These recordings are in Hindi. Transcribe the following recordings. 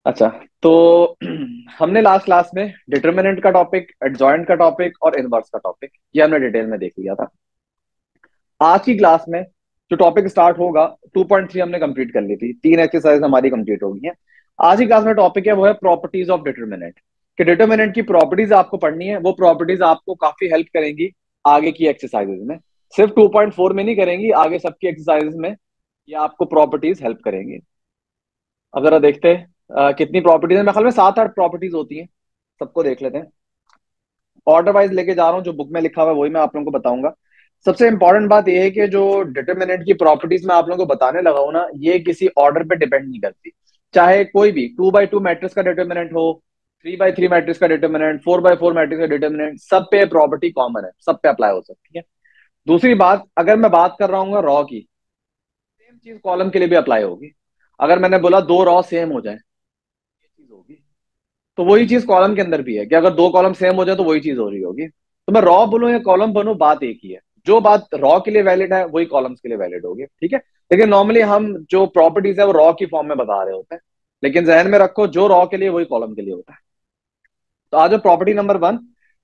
अच्छा, तो हमने लास्ट क्लास में डिटर्मिनेंट का टॉपिक, एडजॉइंट का टॉपिक और इनवर्स का टॉपिक ये हमने डिटेल में देख लिया था। आज की क्लास में जो टॉपिक स्टार्ट होगा 2.3 हमने कंप्लीट कर ली थी, 3 एक्सरसाइज हमारी कंप्लीट हो गई है। आज की क्लास में टॉपिक है वो है प्रॉपर्टीज ऑफ डिटर्मिनेंट। कि डिटर्मिनेंट की प्रॉपर्टीज आपको पढ़नी है, वो प्रॉपर्टीज आपको काफी हेल्प करेंगी आगे की एक्सरसाइजेज में। सिर्फ 2.4 में नहीं करेंगी, आगे सबकी एक्सरसाइजेज में ये आपको प्रॉपर्टीज हेल्प करेंगी। अब जरा देखते हैं कितनी प्रॉपर्टीज है। मेरे ख्याल में 7-8 प्रॉपर्टीज होती हैं। सबको देख लेते हैं। ऑर्डर वाइज लेके जा रहा हूँ, जो बुक में लिखा हुआ है वही मैं आप लोगों को बताऊंगा। सबसे इंपॉर्टेंट बात यह है कि जो डिटर्मिनेंट की प्रॉपर्टीज मैं आप लोगों को बताने लगा हूं ना, ये किसी ऑर्डर पे डिपेंड नहीं करती। चाहे कोई भी 2x2 मैट्रिक्स का डिटर्मिनेंट हो, 3x3 मैट्रिक्स का डिटर्मिनेंट, 4x4 मैट्रिक्स का डिटर्मिनेंट, सब पे प्रॉपर्टी कॉमन है, सब पे अप्लाई हो सकती है। दूसरी बात, अगर मैं बात कर रहा हूँ रॉ की, सेम चीज कॉलम के लिए भी अप्लाई होगी। अगर मैंने बोला दो रॉ सेम हो जाए, ये चीज होगी। तो वही चीज कॉलम के अंदर भी है कि अगर दो कॉलम सेम हो जाए तो वही चीज हो रही होगी। तो मैं रॉ बोलूं या कॉलम बनूं, बात एक ही है। जो बात रॉ के लिए वैलिड है वही कॉलम्स के लिए वैलिड होगी, ठीक है। लेकिन नॉर्मली हम जो प्रॉपर्टीज है वो रॉ की फॉर्म में बता रहे होते हैं। लेकिन जहन में रखो, जो रॉ के लिए वही कॉलम के लिए होता है। तो आज प्रॉपर्टी नंबर 1,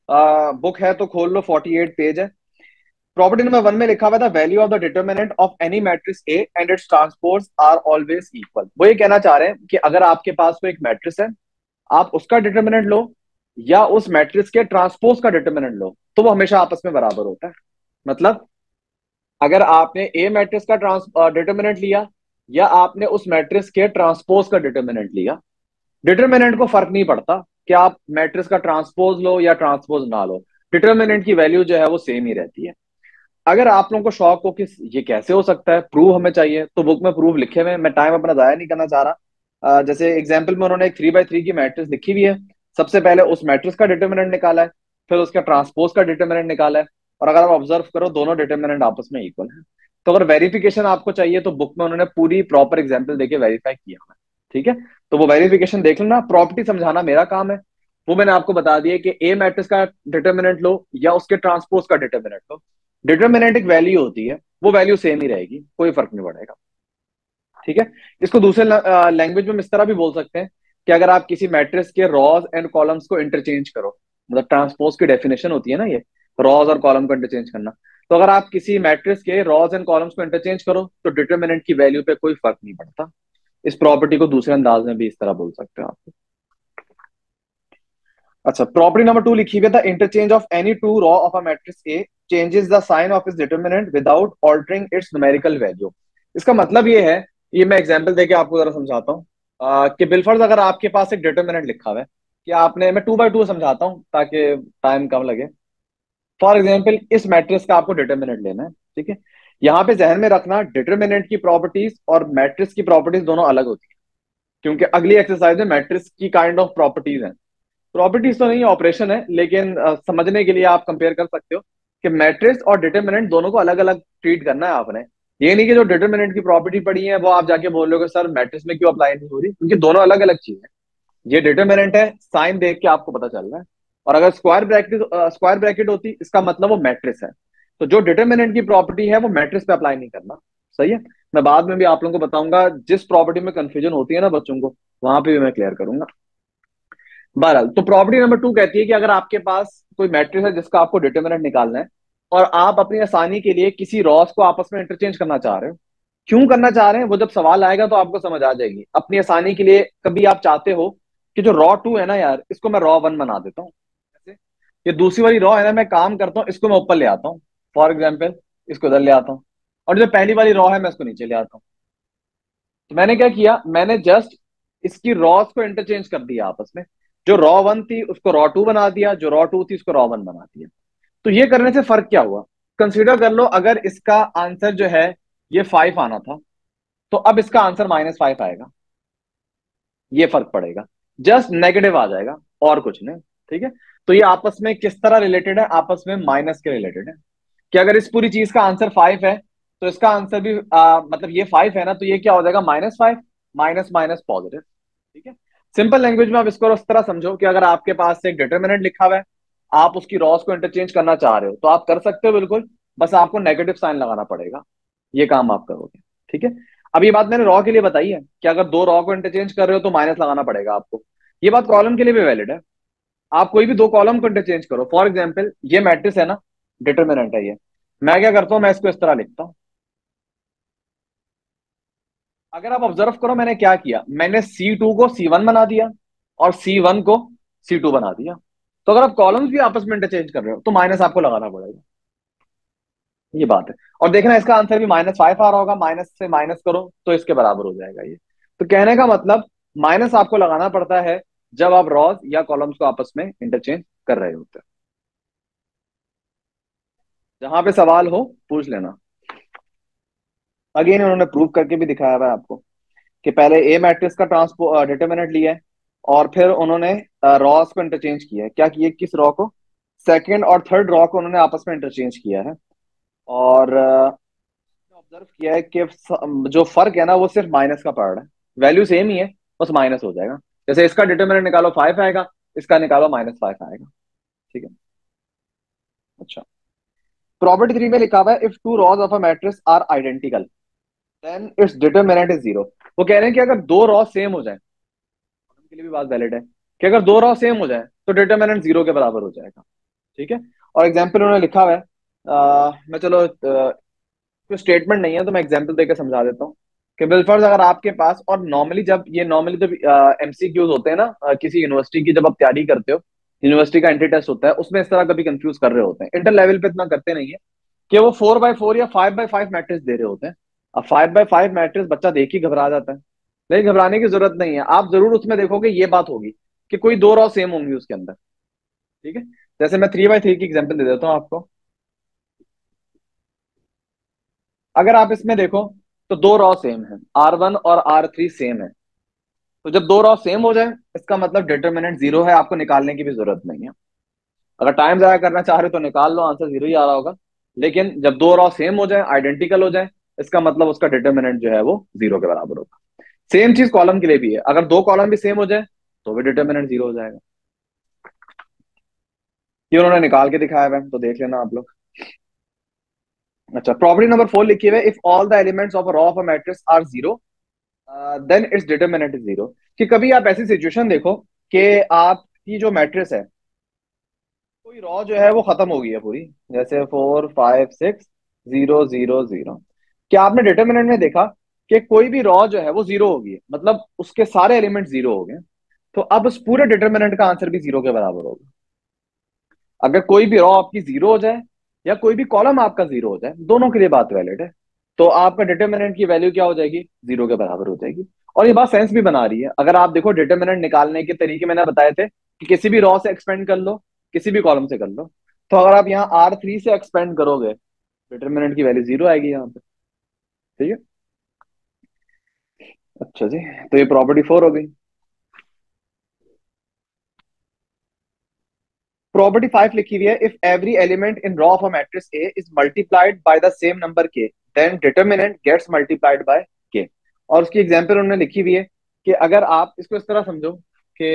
बुक है तो खोल लो, 48 पेज है। प्रॉपर्टी नंबर 1 में लिखा हुआ था value of the determinant of any matrix A and its transpose are always equal. वो ये कहना चाह रहे हैं कि अगर आपके पास कोई एक मैट्रिक्स है, आप उसका डिटर्मिनेंट लो या उस मैट्रिक्स के ट्रांसपोज का डिटर्मिनेंट लो, तो वो हमेशा आपस में बराबर होता है। मतलब अगर आपने ए मैट्रिक्स का ट्रांस डिटर्मिनेंट लिया या आपने उस मैट्रिक्स के ट्रांसपोज का डिटर्मिनेंट लिया, डिटर्मिनेंट को फर्क नहीं पड़ता कि आप मैट्रिक्स का ट्रांसपोज लो या ट्रांसपोज ना लो, डिटर्मिनेंट की वैल्यू जो है वो सेम ही रहती है। अगर आप लोगों को शौक हो कि ये कैसे हो सकता है, प्रूव हमें चाहिए, तो बुक में प्रूफ लिखे हुए हैं। मैं टाइम अपना जाया नहीं करना चाह रहा। जैसे एग्जाम्पल में उन्होंने एक 3x3 की मैट्रिक्स लिखी हुई है। सबसे पहले उस मैट्रिक्स का डिटर्मिनेंट निकाला है, फिर उसका ट्रांसपोज का डिटर्मिनेंट निकाला है। और अगर आप ऑब्जर्व करो, दोनों डिटर्मिनेंट आपस में इक्वल है। तो अगर वेरिफिकेशन आपको चाहिए तो बुक में उन्होंने पूरी प्रॉपर एग्जाम्पल देके वेरीफाई किया हुआ है, ठीक है। तो वो वेरिफिकेशन देख लेना। प्रॉपर्टी समझाना मेरा काम है। वो मैंने आपको बता दिया कि ए मैट्रिक्स का डिटर्मिनेंट लो या उसके ट्रांसपोज का डिटर्मिनेंट लो, डिटर्मिनेंट एक वैल्यू होती है, वो वैल्यू सेम ही रहेगी, कोई फर्क नहीं पड़ेगा, ठीक है। इसको दूसरे लैंग्वेज में हम इस तरह भी बोल सकते हैं कि अगर आप किसी मैट्रिक्स के रॉज एंड कॉलम्स को इंटरचेंज करो, मतलब ट्रांसपोज की डेफिनेशन होती है ना ये, रॉज और कॉलम को इंटरचेंज करना। तो अगर आप किसी मैट्रिक्स के रॉज एंड कॉलम्स को इंटरचेंज करो तो डिटर्मिनेंट की वैल्यू पे कोई फर्क नहीं पड़ता। इस प्रॉपर्टी को दूसरे अंदाज में भी इस तरह बोल सकते हो आप। अच्छा, प्रॉपर्टी नंबर 2 लिखी हुई है, the interchange of any two row of a matrix A changes the sign of its determinant without altering its numerical value. इसका मतलब ये है, ये मैं एग्जांपल देके आपको जरा समझाता हूँ। कि बिलफर्ज अगर आपके पास एक डिटर्मिनेंट लिखा हुआ है कि आपने, मैं 2x2 समझाता हूँ ताकि टाइम कम लगे। फॉर एग्जाम्पल इस मैट्रिक्स का आपको डिटर्मिनेंट लेना है, ठीक है। यहाँ पे जहन में रखना, डिटर्मिनेंट की प्रॉपर्टीज और मैट्रिक्स की प्रॉपर्टीज दोनों अलग होती है। क्योंकि अगली एक्सरसाइज में मैट्रिक्स की काइंड ऑफ प्रॉपर्टीज हैं। प्रॉपर्टीज तो नहीं, ऑपरेशन है, लेकिन समझने के लिए आप कंपेयर कर सकते हो कि मैट्रिक्स और डिटरमिनेंट दोनों को अलग अलग ट्रीट करना है आपने। ये नहीं कि जो डिटरमिनेंट की प्रॉपर्टी पड़ी है वो आप जाके बोल रहे हो सर मैट्रिक्स में क्यों अप्लाई नहीं हो रही, क्योंकि दोनों अलग अलग चीज है। ये डिटरमिनेंट है, साइन देख के आपको पता चल रहा है। और अगर स्क्वायर ब्रैकेट होती, इसका मतलब वो मैट्रिक्स है। तो जो डिटरमिनेंट की प्रॉपर्टी है वो मैट्रिक्स पे अप्लाई नहीं करना, सही है। मैं बाद में भी आप लोगों को बताऊंगा, जिस प्रॉपर्टी में कंफ्यूजन होती है ना बच्चों को, वहां पे भी मैं क्लियर करूंगा। बहरहाल, तो प्रॉपर्टी नंबर 2 कहती है कि अगर आपके पास कोई मैट्रिक्स है जिसका आपको डिटरमिनेंट निकालना है, और आप अपनी आसानी के लिए किसी रॉस को आपस में इंटरचेंज करना चाह रहे हो। क्यों करना चाह रहे हैं वो जब सवाल आएगा तो आपको समझ आ जाएगी। अपनी आसानी के लिए कभी आप चाहते हो कि जो रॉ 2 है ना यार, इसको मैं रॉ 1 बना देता हूँ, जैसे ये दूसरी वाली रॉ है ना, मैं काम करता हूँ इसको मैं ऊपर ले आता हूँ, फॉर एग्जाम्पल इसको इधर ले आता हूँ। और जो पहली वाली रॉ है मैं इसको नीचे ले आता हूँ। तो मैंने क्या किया, मैंने जस्ट इसकी रॉस को इंटरचेंज कर दिया आपस में। जो रॉ 1 थी उसको रॉ 2 बना दिया, जो रॉ 2 थी उसको रॉ 1 बना दिया। तो ये करने से फर्क क्या हुआ, कंसीडर कर लो अगर इसका आंसर जो है ये 5 आना था, तो अब इसका आंसर -5 आएगा। ये फर्क पड़ेगा, जस्ट नेगेटिव आ जाएगा, और कुछ नहीं, ठीक है। तो ये आपस में किस तरह रिलेटेड है, आपस में माइनस के रिलेटेड है। कि अगर इस पूरी चीज का आंसर 5 है तो इसका आंसर भी मतलब ये 5 है ना, तो ये क्या हो जाएगा, -5, माइनस माइनस पॉजिटिव, ठीक है। सिंपल लैंग्वेज में आप इसको उस तरह समझो कि अगर आपके पास एक डिटर्मिनेंट लिखा हुआ है, आप उसकी रॉस को इंटरचेंज करना चाह रहे हो तो आप कर सकते हो बिल्कुल, बस आपको नेगेटिव साइन लगाना पड़ेगा। ये काम आप करोगे, ठीक है। अब ये बात मैंने रॉ के लिए बताई है कि अगर दो रॉ को इंटरचेंज कर रहे हो तो माइनस लगाना पड़ेगा आपको। ये बात कॉलम के लिए भी वैलिड है। आप कोई भी दो कॉलम को इंटरचेंज करो, फॉर एग्जाम्पल ये मैट्रिक्स है ना, डिटर्मिनेंट है ये। मैं क्या करता हूं, मैं इसको इस तरह लिखता हूं। अगर आप ऑब्जर्व करो मैंने क्या किया, मैंने C2 को C1 बना दिया और C1 को C2 बना दिया। तो अगर आप कॉलम्स भी आपस में इंटरचेंज कर रहे हो तो माइनस आपको लगाना पड़ेगा। ये बात है। और देखना इसका आंसर भी -5 आ रहा होगा, माइनस से माइनस करो तो इसके बराबर हो जाएगा ये। तो कहने का मतलब माइनस आपको लगाना पड़ता है जब आप रॉज या कॉलम्स को आपस में इंटरचेंज कर रहे होते हैं। जहां पे सवाल हो पूछ लेना। अगेन उन्होंने प्रूव करके भी दिखाया हुआ है आपको कि पहले ए मैट्रिक्स का ट्रांसपो डिटर्मिनेंट लिया है और फिर उन्होंने रॉस को इंटरचेंज किया है। क्या किया, किस रॉ को, सेकंड और थर्ड रॉ को उन्होंने आपस में इंटरचेंज किया है। और ऑब्जर्व किया है कि जो फर्क है ना वो सिर्फ माइनस का पड़ रहा है। वैल्यू सेम ही है, बस माइनस हो जाएगा। जैसे इसका डिटर्मिनेंट निकालो 5 आएगा, इसका निकालो -5 आएगा। ठीक है। अच्छा, प्रॉपर्टी 3 में लिखा हुआ है if two rows of a matrix are identical then its determinant is zero. वो कह रहे हैं कि अगर दो रॉ सेम हो जाए, उनके लिए भी बात वैलिड है कि अगर दो रॉ सेम हो जाए तो डिटर्मिनेंट जीरो के बराबर हो जाएगा। ठीक है। और एग्जाम्पल उन्होंने लिखा हुआ है, मैं चलो कोई स्टेटमेंट नहीं है तो मैं एग्जाम्पल देकर समझा देता हूँ कि बिलफर्ज अगर आपके पास, और नॉर्मली जब एमसीक्यूज होते हैं ना किसी यूनिवर्सिटी की, जब आप तैयारी करते हो, यूनिवर्सिटी का एंट्री टेस्ट होता है, उसमें इस तरह कभी कंफ्यूज कर रहे होते हैं। इंटर लेवल पे इतना करते नहीं है कि वो 4x4 या 5x5 मैट्रिक्स दे रहे होते हैं। अब 5x5 मैट्रिक्स बच्चा देख ही घबरा जाता है। नहीं, घबराने की जरूरत नहीं है। आप जरूर उसमें देखोगे ये बात होगी कि कोई दो रॉ सेम होंगी उसके अंदर। ठीक है। जैसे मैं 3x3 की एग्जाम्पल दे देता हूँ आपको। अगर आप इसमें देखो तो दो रॉ सेम है, R1 और R3 सेम है। तो जब दो रॉ सेम हो जाए इसका मतलब डिटर्मिनेंट जीरो है, आपको निकालने की भी जरूरत नहीं है। अगर टाइम जाया करना चाह रहे हो तो निकाल लो, आंसर जीरो ही आ रहा होगा। लेकिन जब दो रॉ सेम हो जाए, आइडेंटिकल हो जाए, इसका मतलब उसका डिटर्मिनेंट जो है वो जीरो के बराबर होगा। सेम चीज कॉलम के लिए भी है, अगर दो कॉलम भी सेम हो जाए तो भी डिटर्मिनेंट जीरो हो जाएगा। ये उन्होंने निकाल के दिखाया है तो देख लेना आप लोग। अच्छा, प्रॉपर्टी नंबर 4 लिखी हुई है if all the elements of row of a matrix are zero then its determinant is zero. कि कभी आप ऐसी सिचुएशन देखो कि आपकी जो मैट्रिक्स है, कोई रॉ जो है वो खत्म हो गई है पूरी, जैसे 4 5 6 0 0 0। क्या आपने डिटर्मिनेंट में देखा कि कोई भी रॉ जो है वो जीरो हो गई है, मतलब उसके सारे एलिमेंट जीरो हो गए। तो अब उस पूरे डिटर्मिनेंट का आंसर भी जीरो के बराबर होगा। अगर कोई भी रॉ आपकी जीरो हो जाए या कोई भी कॉलम आपका जीरो हो जाए, दोनों के लिए बात वैलिड है। तो आपका डिटर्मिनेंट की वैल्यू क्या हो जाएगी, जीरो के बराबर हो जाएगी। और ये बात सेंस भी बना रही है। अगर आप देखो डिटर्मिनेंट निकालने के तरीके मैंने बताए थे कि किसी भी रॉ से एक्सपेंड कर लो, किसी भी कॉलम से कर लो। तो अगर आप यहाँ R3 से एक्सपेंड करोगे, डिटर्मिनेंट की वैल्यू जीरो आएगी यहाँ पे। ठीक है। अच्छा जी, तो ये प्रॉपर्टी 4 हो गई। प्रॉपर्टी 5 लिखी हुई है if every element in row of a matrix A is multiplied by the same number K then determinant gets multiplied by K. और उसकी एग्जांपल उन्होंने लिखी हुई है कि अगर आप इसको इस तरह समझो कि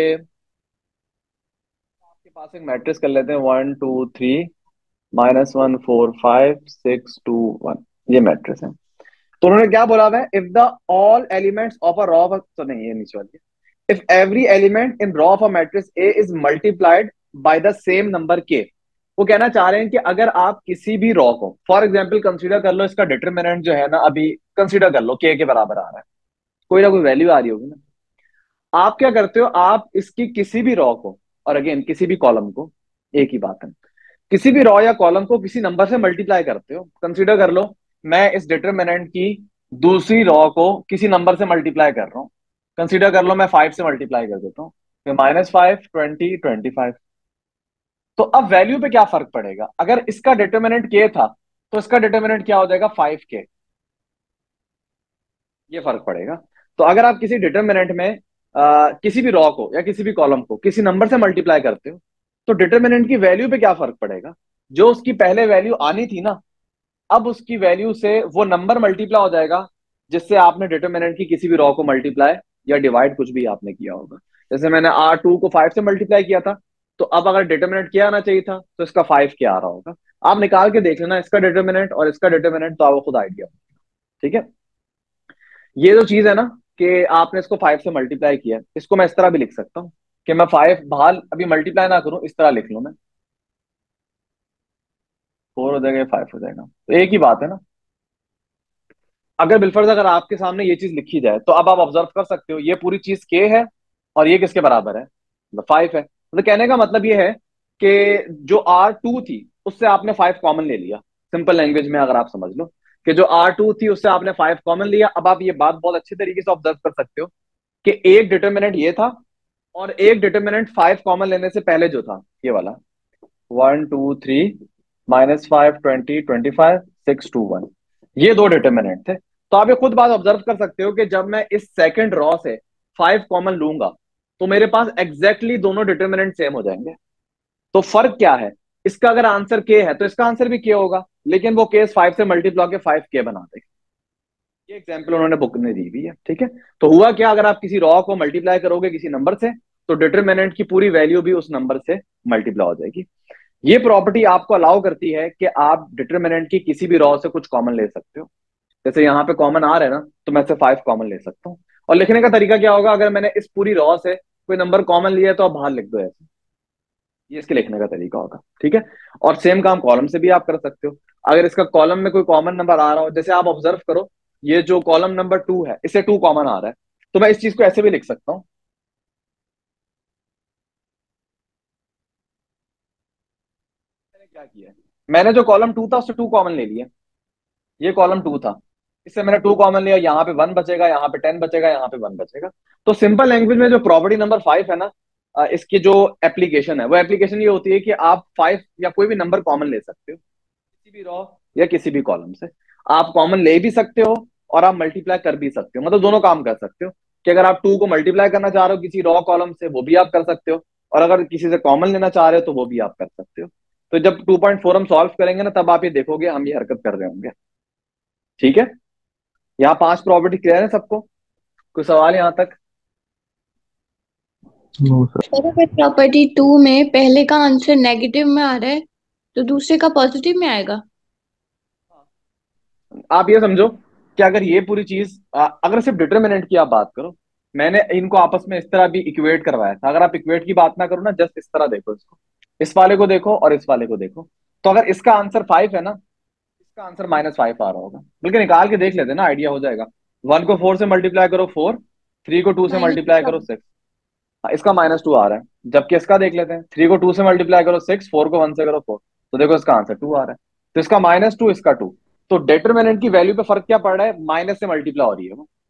आपके पास एक मैट्रिक्स कर लेते हैं 1 2 3 -1 4 5 6 2 1, ये मैट्रिक्स है। तो उन्होंने क्या बोला हुआ है, if the all elements of a row of, तो नहीं ये नीचे वाली, if every element in row of a matrix A is multiplied by the same number K. वो कहना चाह रहे हैं कि अगर आप किसी भी रॉ को, फॉर एग्जांपल कंसीडर कर लो, इसका डिटरमिनेंट जो है ना अभी कंसीडर कर लो के बराबर आ रहा है, कोई ना कोई वैल्यू आ रही होगी ना। आप क्या करते हो, आप इसकी किसी भी रॉ को, और अगेन किसी भी कॉलम को, एक ही बात है, किसी भी रॉ या कॉलम को किसी नंबर से मल्टीप्लाई करते हो। कंसीडर कर लो मैं इस डिटरमिनेंट की दूसरी रॉ को किसी नंबर से मल्टीप्लाई कर रहा हूँ। कंसीडर कर लो मैं 5 से मल्टीप्लाई कर देता हूँ, तो -5 20 25। तो अब वैल्यू पे क्या फर्क पड़ेगा, अगर इसका डिटरमिनेंट के था तो इसका डिटरमिनेंट क्या हो जाएगा 5 के। ये फर्क पड़ेगा। तो अगर आप किसी डिटरमिनेंट में किसी भी रॉ को या किसी भी कॉलम को किसी नंबर से मल्टीप्लाई करते हो तो डिटरमिनेंट की वैल्यू पे क्या फर्क पड़ेगा, जो उसकी पहले वैल्यू आनी थी ना, अब उसकी वैल्यू से वो नंबर मल्टीप्लाई हो जाएगा जिससे आपने डिटरमिनेंट की किसी भी रॉ को मल्टीप्लाई या डिवाइड कुछ भी आपने किया होगा। जैसे मैंने R2 को 5 से मल्टीप्लाई किया था, तो अब अगर डिटरमिनेंट क्या आना चाहिए था तो इसका 5 क्या आ रहा होगा। आप निकाल के देख लेना इसका डिटरमिनेंट और इसका डिटरमिनेंट, तो आपको खुद आइडिया। ठीक है। ये जो चीज है ना कि आपने इसको 5 से मल्टीप्लाई किया, इसको मैं इस तरह भी लिख सकता हूँ कि मैं 5 बाहर अभी मल्टीप्लाई ना करूं, इस तरह लिख लूं मैं, 4 हो जाएगा, 5 हो जाएगा, तो एक ही बात है ना। अगर बिलफर्ज अगर आपके सामने ये चीज लिखी जाए तो अब आप ऑब्जर्व कर सकते हो ये पूरी चीज के है और ये किसके बराबर है, मतलब 5 है। मतलब कहने का मतलब ये है कि जो R2 थी उससे आपने 5 कॉमन ले लिया। सिंपल लैंग्वेज में अगर आप समझ लो कि जो R2 थी उससे आपने 5 कॉमन लिया। अब आप ये बात बहुत अच्छी तरीके से ऑब्जर्व कर सकते हो कि एक डिटर्मिनेंट ये था और एक डिटर्मिनेंट 5 कॉमन लेने से पहले जो था ये वाला, 1 2 3 -5 20 25 6 2 1, ये दो डिटर्मिनेंट थे। तो आप ये खुद बात ऑब्जर्व कर सकते हो कि जब मैं इस सेकंड रॉ से 5 कॉमन लूंगा तो मेरे पास एग्जैक्टली दोनों डिटर्मिनेंट सेम हो जाएंगे। तो फर्क क्या है, इसका अगर आंसर के है तो इसका आंसर भी के होगा, लेकिन वो केस 5 से मल्टीप्लाई के 5 के बना देगा। ये एग्जाम्पल उन्होंने बुक में दी हुई है, ठीक है। तो हुआ क्या, अगर आप किसी रॉ को मल्टीप्लाई करोगे किसी नंबर से तो डिटर्मिनेंट की पूरी वैल्यू भी उस नंबर से मल्टीप्लाई हो जाएगी। ये प्रॉपर्टी आपको अलाउ करती है कि आप डिटर्मिनेंट की किसी भी रॉ से कुछ कॉमन ले सकते हो। जैसे यहाँ पे कॉमन आ रहा है ना, तो मैं से 5 कॉमन ले सकता हूँ। और लिखने का तरीका क्या होगा, अगर मैंने इस पूरी रॉ से कोई नंबर कॉमन लिया है तो आप बाहर लिख दो ऐसे, ये इसके लिखने का तरीका होगा, ठीक है। और सेम काम कॉलम से भी आप कर सकते हो। अगर इसका कॉलम में कोई कॉमन नंबर आ रहा हो, जैसे आप ऑब्जर्व करो ये जो कॉलम नंबर 2 है इसे 2 कॉमन आ रहा है, तो मैं इस चीज को ऐसे भी लिख सकता हूँ। मैंने क्या किया है, मैंने जो कॉलम 2 था उससे 2 कॉमन ले लिया। ये कॉलम 2 था, इससे मैंने 2 कॉमन लिया, यहाँ पे 1 बचेगा, यहाँ पे 10 बचेगा, यहाँ पे 1 बचेगा। तो सिंपल लैंग्वेज में जो प्रॉपर्टी नंबर 5 है ना, इसकी जो एप्लीकेशन है वो एप्लीकेशन ये होती है कि आप 5 या कोई भी नंबर कॉमन ले सकते हो किसी भी रॉ या किसी भी कॉलम से। आप कॉमन ले भी सकते हो और आप मल्टीप्लाई कर भी सकते हो, मतलब दोनों काम कर सकते हो कि अगर आप 2 को मल्टीप्लाई करना चाह रहे हो किसी रॉ कॉलम से वो भी आप कर सकते हो, और अगर किसी से कॉमन लेना चाह रहे हो तो वो भी आप कर सकते हो। तो जब 2.4 हम सॉल्व करेंगे ना तब आप ये देखोगे हम ये हरकत कर रहे होंगे, ठीक है। यहाँ 5 प्रॉपर्टी क्लियर है सबको, कोई सवाल यहाँ तक? No sir. सर अगर प्रॉपर्टी 2 में पहले का आंसर नेगेटिव में आ रहा है तो दूसरे का पॉजिटिव में आएगा। आप ये समझो कि अगर ये पूरी चीज अगर सिर्फ डिटर्मिनेंट की आप बात करो, मैंने इनको आपस में इस तरह भी इक्वेट करवाया था। अगर आप इक्वेट की बात ना करो ना, जस्ट इस तरह देखो इसको, इस वाले को देखो और इस वाले को देखो, तो अगर इसका आंसर 5 है ना, इसका आंसर -5 आ रहा होगा। बल्कि निकाल के देख लेते हैं ना, आइडिया हो जाएगा। 1 को 4 से मल्टीप्लाई करो 4, 3 को 2 से माइनस मल्टीप्लाई करो 6, इसका -2 आ रहा है। जबकि इसका देख लेते हैं, 3 को 2 से मल्टीप्लाई करो 6, 4 को 1 से करो 4, तो देखो इसका आंसर 2 आ रहा है। तो इसका -2, इसका 2, तो डिटरमिनेंट की वैल्यू पे फर्क क्या पड़ रहा है, माइनस से मल्टीप्लाई हो रही है वो।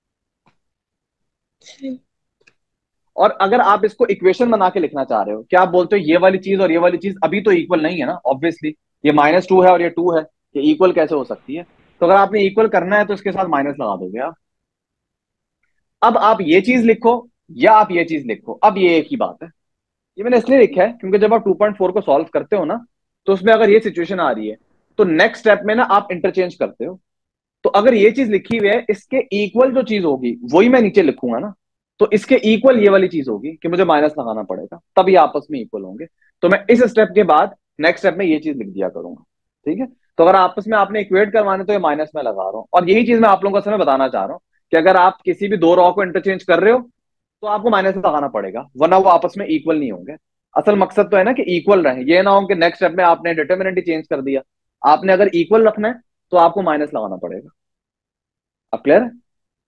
और अगर आप इसको इक्वेशन बना के लिखना चाह रहे हो, क्या आप बोलते हो ये वाली चीज और ये वाली चीज अभी तो इक्वल नहीं है ना, ऑब्वियसली ये -2 है और ये 2 है, ये इक्वल कैसे हो सकती है। तो अगर आपने इक्वल करना है तो इसके साथ माइनस लगा दोगे आप। अब आप ये चीज लिखो या आप ये चीज लिखो, अब ये एक ही बात है। ये मैंने इसलिए लिखा है क्योंकि जब आप 2.4 को सॉल्व करते हो ना, तो उसमें अगर ये सिचुएशन आ रही है तो नेक्स्ट स्टेप में ना आप इंटरचेंज करते हो। तो अगर ये चीज लिखी हुई है इसके इक्वल जो चीज होगी वही मैं नीचे लिखूंगा ना, तो इसके इक्वल ये वाली चीज होगी कि मुझे माइनस लगाना पड़ेगा, तब ये आपस में इक्वल होंगे। तो मैं इस स्टेप के बाद नेक्स्ट स्टेप में ये चीज लिख दिया करूंगा, ठीक है। तो अगर आपस में आपने इक्वेट करवाने तो ये माइनस में लगा रहा हूं, और यही चीज मैं आप लोगों को असल में बताना चाह रहा हूं कि अगर आप किसी भी दो रॉ को इंटरचेंज कर रहे हो तो आपको माइनस लगाना पड़ेगा, वरना वो आपस में इक्वल नहीं होंगे। असल मकसद तो है ना कि इक्वल रहे, ये ना हो कि नेक्स्ट स्टेप में आपने डिटर्मिनेंट ही चेंज कर दिया। आपने अगर इक्वल रखना है तो आपको माइनस लगाना पड़ेगा। अब क्लियर है?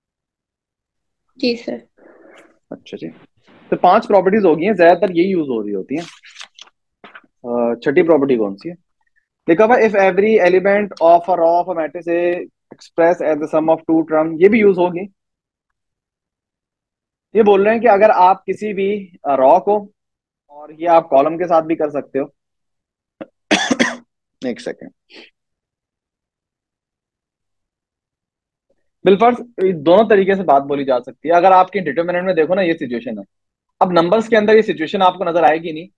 जी सर। अच्छा जी। तो 5 प्रॉपर्टीज हो गई हैं, ज्यादातर यही यूज हो रही होती हैं। छठी प्रॉपर्टी कौन सी है, लिखा हुआ if every element of a row of a matrix A express as the sum of two term, ये भी यूज होगी। ये बोल रहे हैं कि अगर आप किसी भी रॉ को, और ये आप कॉलम के साथ भी कर सकते हो, एक सेकेंड, बिलफर्स दोनों तरीके से बात बोली जा सकती है। अगर आपके डिटर्मिनेंट में देखो ना ये सिचुएशन है, अब नंबर्स के अंदर ये सिचुएशन आपको नजर आएगी नहीं।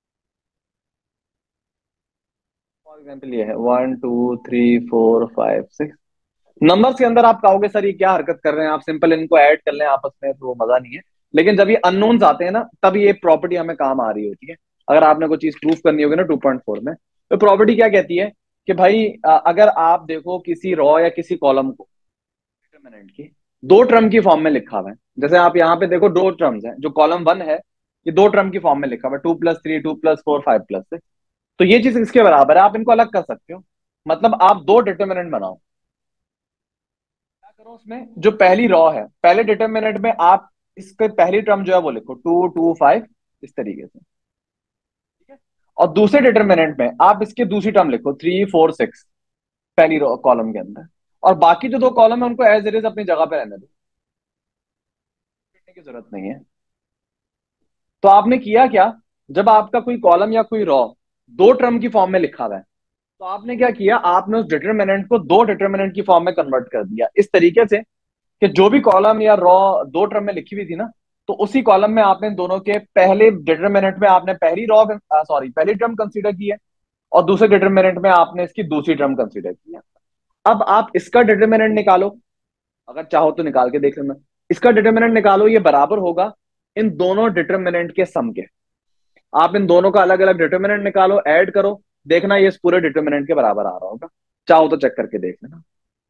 फॉर एग्जाम्पल ये है 1 2 3 4 5 6, नंबर्स के अंदर आप कहोगे सर ये क्या हरकत कर रहे हैं आप, सिंपल इनको ऐड कर लें आपस में तो वो मजा नहीं है। लेकिन जब ये अननोन्स आते हैं ना तब ये प्रॉपर्टी हमें काम आ रही होती है। अगर आपने कोई चीज प्रूफ करनी होगी ना 2.4 में, तो प्रॉपर्टी क्या कहती है कि भाई अगर आप देखो किसी रॉ या किसी कॉलम को डिटरमिनेंट की, दो टर्म की फॉर्म में लिखा हुआ है। जैसे आप यहाँ पे देखो दो टर्म्स हैं, जो कॉलम वन है ये दो टर्म की फॉर्म में लिखा हुआ है, 2+3, 2+4, 5+6। तो ये चीज इसके बराबर है, आप इनको अलग कर सकते हो। मतलब आप दो डिटर्मिनेंट बनाओ। क्या करो उसमें, जो पहली रॉ है पहले डिटर्मिनेंट में आप इसके पहली टर्म जो है वो लिखो 2, 2, 5, इस तरीके से। ठीक है। और दूसरे डिटर्मिनेंट में आप इसकी दूसरी टर्म लिखो 3, 4, 6, पहली कॉलम के अंदर। और बाकी जो दो कॉलम है उनको एज इट इज अपनी जगह पे रहने दो, लिखने की जरूरत नहीं है। तो आपने किया क्या, जब आपका कोई कॉलम या कोई रॉ दो टर्म की फॉर्म में लिखा हुआ है, तो आपने क्या किया, आपने उस डिटर्मिनेंट को दो डिटर्मिनेंट की फॉर्म में कन्वर्ट कर दिया इस तरीके से कि जो भी कॉलम या रॉ दो टर्म में लिखी हुई थी ना, तो उसी कॉलम में आपने दोनों के पहले डिटर्मिनेंट में आपने पहली रॉ सॉरी पहली टर्म कंसीडर की है, और दूसरे डिटर्मिनेंट में आपने इसकी दूसरी टर्म कंसीडर की है। अब आप इसका डिटर्मिनेंट निकालो, अगर चाहो तो निकाल के देख लेना। इसका डिटर्मिनेंट निकालो, ये बराबर होगा इन दोनों डिटर्मिनेंट के सम के। आप इन दोनों का अलग अलग डिटर्मिनेंट निकालो, ऐड करो, देखना ये इस पूरे डिटर्मिनेंट के बराबर आ रहा होगा। चाहो तो चेक करके देख लेना।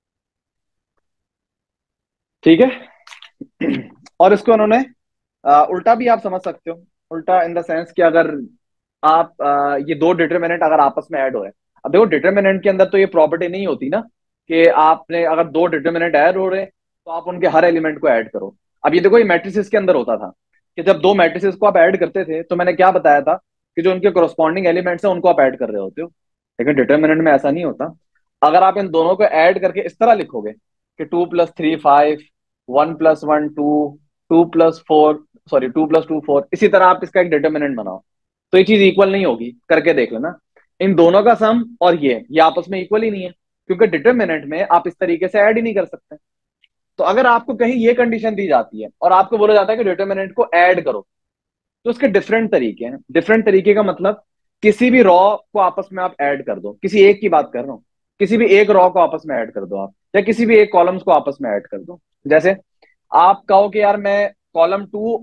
ठीक है। और इसको उन्होंने उल्टा भी आप समझ सकते हो। उल्टा इन द सेंस कि अगर आप ये दो डिटर्मिनेंट अगर आपस में ऐड हो रहे हैं, अब देखो डिटर्मिनेंट के अंदर तो ये प्रॉपर्टी नहीं होती ना कि आपने अगर दो डिटर्मिनेंट ऐड हो रहे हैं तो आप उनके हर एलिमेंट को ऐड करो। अब ये देखो ये मैट्रिसेस के अंदर होता था कि जब दो मैट्रिसेस को आप ऐड करते थे तो मैंने क्या बताया था कि जो उनके कोरस्पॉन्डिंग एलिमेंट्स हैं उनको आप ऐड कर रहे होते हो। लेकिन डिटर्मिनेंट में ऐसा नहीं होता। अगर आप इन दोनों को ऐड करके इस तरह लिखोगे कि 2+3, 5, 1+1, 2, 2+4, सॉरी 2+2, 4, इसी तरह आप इसका एक डिटर्मिनेंट बनाओ, तो ये चीज इक्वल नहीं होगी, करके देख लेना। इन दोनों का सम और ये आपस में इक्वल ही नहीं है, क्योंकि डिटर्मिनेंट में आप इस तरीके से ऐड ही नहीं कर सकते। तो अगर आपको कहीं ये कंडीशन दी जाती है और आपको बोला जाता है कि डिटर्मिनेंट को ऐड करो, तो उसके डिफरेंट तरीके हैं। डिफरेंट तरीके का मतलब किसी भी रॉ को आपस में आप ऐड कर दो, किसी एक की बात कर रहा हूं, किसी भी एक रॉ को आपस में ऐड कर दो आप, या किसी भी एक कॉलम्स को आपस में ऐड कर दो। जैसे आप कहो कि यार मैं कॉलम टू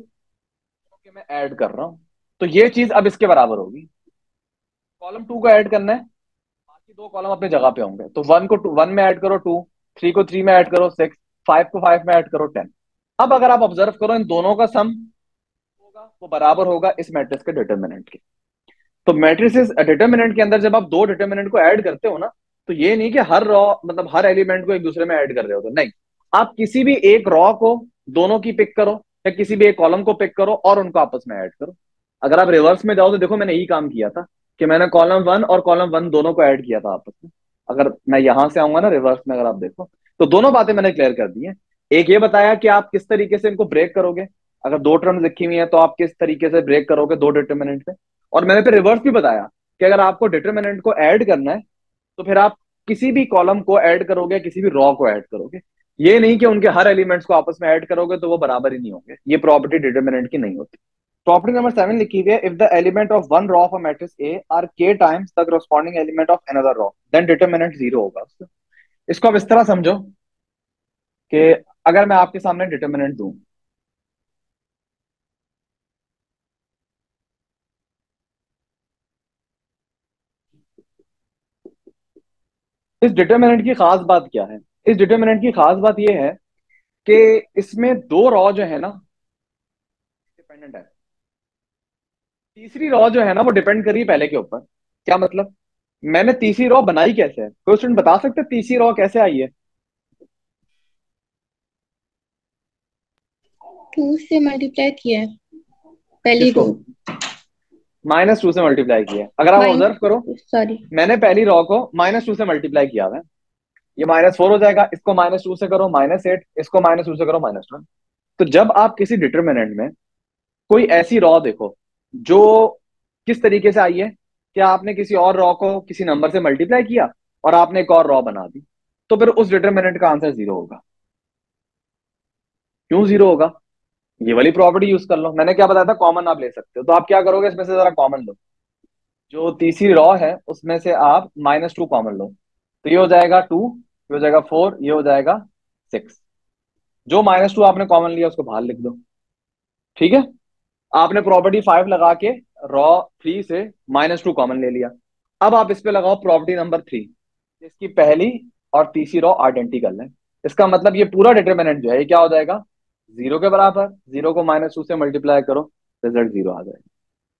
के मैं ऐड कर रहा हूं, तो ये चीज अब इसके बराबर होगी। कॉलम टू को ऐड करना है, बाकी दो कॉलम अपनी जगह पे होंगे, तो वन को वन में ऐड करो 2, थ्री को थ्री में ऐड करो 6, 5 को 5 में ऐड करो 10। अब अगर आप ऑब्जर्व करो इन दोनों का सम होगा वो बराबर होगा इस मैट्रिक्स के डिटर्मिनेंट के। तो मैट्रिसेस डिटर्मिनेंट के अंदर जब आप दो डिटर्मिनेंट को ऐड करते हो ना, तो ये नहीं कि हर रॉ मतलब हर एलिमेंट को एक दूसरे में ऐड कर रहे हो, तो नहीं, आप किसी भी एक रॉ को दोनों की पिक करो या किसी भी एक कॉलम को पिक करो और उनको आपस में ऐड करो। अगर आप रिवर्स में जाओ तो देखो मैंने यही काम किया था कि मैंने कॉलम वन और कॉलम वन दोनों को ऐड किया था आपस में। अगर मैं यहां से आऊंगा ना रिवर्स में, अगर आप देखो तो दोनों बातें मैंने क्लियर कर दी हैं। एक ये बताया कि आप किस तरीके से इनको ब्रेक करोगे, अगर दो टर्म्स लिखी हुई है तो आप किस तरीके से ब्रेक करोगे दो डिटर्मिनेंट पे। और मैंने फिर रिवर्स भी बताया कि अगर आपको डिटर्मिनेंट को ऐड करना है तो फिर आप किसी भी कॉलम को ऐड करोगे, किसी भी रॉ को ऐड करोगे। ये नहीं कि उनके हर एलिमेंट्स को आपस में ऐड करोगे तो वो बराबर ही नहीं होंगे, ये प्रॉपर्टी डिटर्मिनेंट की नहीं होती। प्रॉपर्टी नंबर 7 लिखी हुई है, if the element of one row of a matrix A are K times the corresponding element of another row then determinant zero होगा उसका। इसको अब इस तरह समझो कि अगर मैं आपके सामने डिटर्मिनेंट दूं, इस डिटर्मिनेंट की खास बात क्या है, इस डिटर्मिनेंट की खास बात यह है कि इसमें दो रॉ जो है ना डिपेंडेंट है, तीसरी रॉ जो है ना वो डिपेंड कर रही है पहले के ऊपर। क्या मतलब, मैंने तीसरी रॉ बनाई कैसे है, कोई स्टूडेंट बता सकते हैं तीसरी रॉ कैसे आई है? 2 से मल्टीप्लाई किया है पहली किसको? रो। -2 से मल्टीप्लाई किया है। अगर आप ऑब्जर्व करो, माइनस, सॉरी। मैंने पहली रॉ को -2 से मल्टीप्लाई किया हुआ है, ये -4 हो जाएगा, इसको -2 से करो -8, इसको -2 से करो -1। तो जब आप किसी डिटर्मिनेंट में कोई ऐसी रॉ देखो जो किस तरीके से आई है, क्या आपने किसी और रॉ को किसी नंबर से मल्टीप्लाई किया और आपने एक और रॉ बना दी, तो फिर उस डिटर्मिनेंट का आंसर जीरो होगा। क्यों जीरो होगा? ये वाली प्रॉपर्टी यूज कर लो, मैंने क्या बताया था, कॉमन आप ले सकते हो। तो आप क्या करोगे, इसमें से जरा कॉमन लो, जो तीसरी रॉ है उसमें से आप -2 कॉमन लो, तो ये हो जाएगा 2, ये हो जाएगा 4, ये हो जाएगा 6। जो -2 आपने कॉमन लिया उसको बाहर लिख दो। ठीक है। आपने प्रॉपर्टी 5 लगा के रॉ 3 से -2 कॉमन ले लिया। अब आप इस पे लगाओ प्रॉपर्टी नंबर 3, इसकी पहली और तीसरी रॉ आइडेंटिकल है, इसका मतलब ये पूरा डिटर्मिनेंट जो है ये क्या हो जाएगा, 0 के बराबर। 0 को -2 से मल्टीप्लाई करो, रिजल्ट 0 आ जाएगा।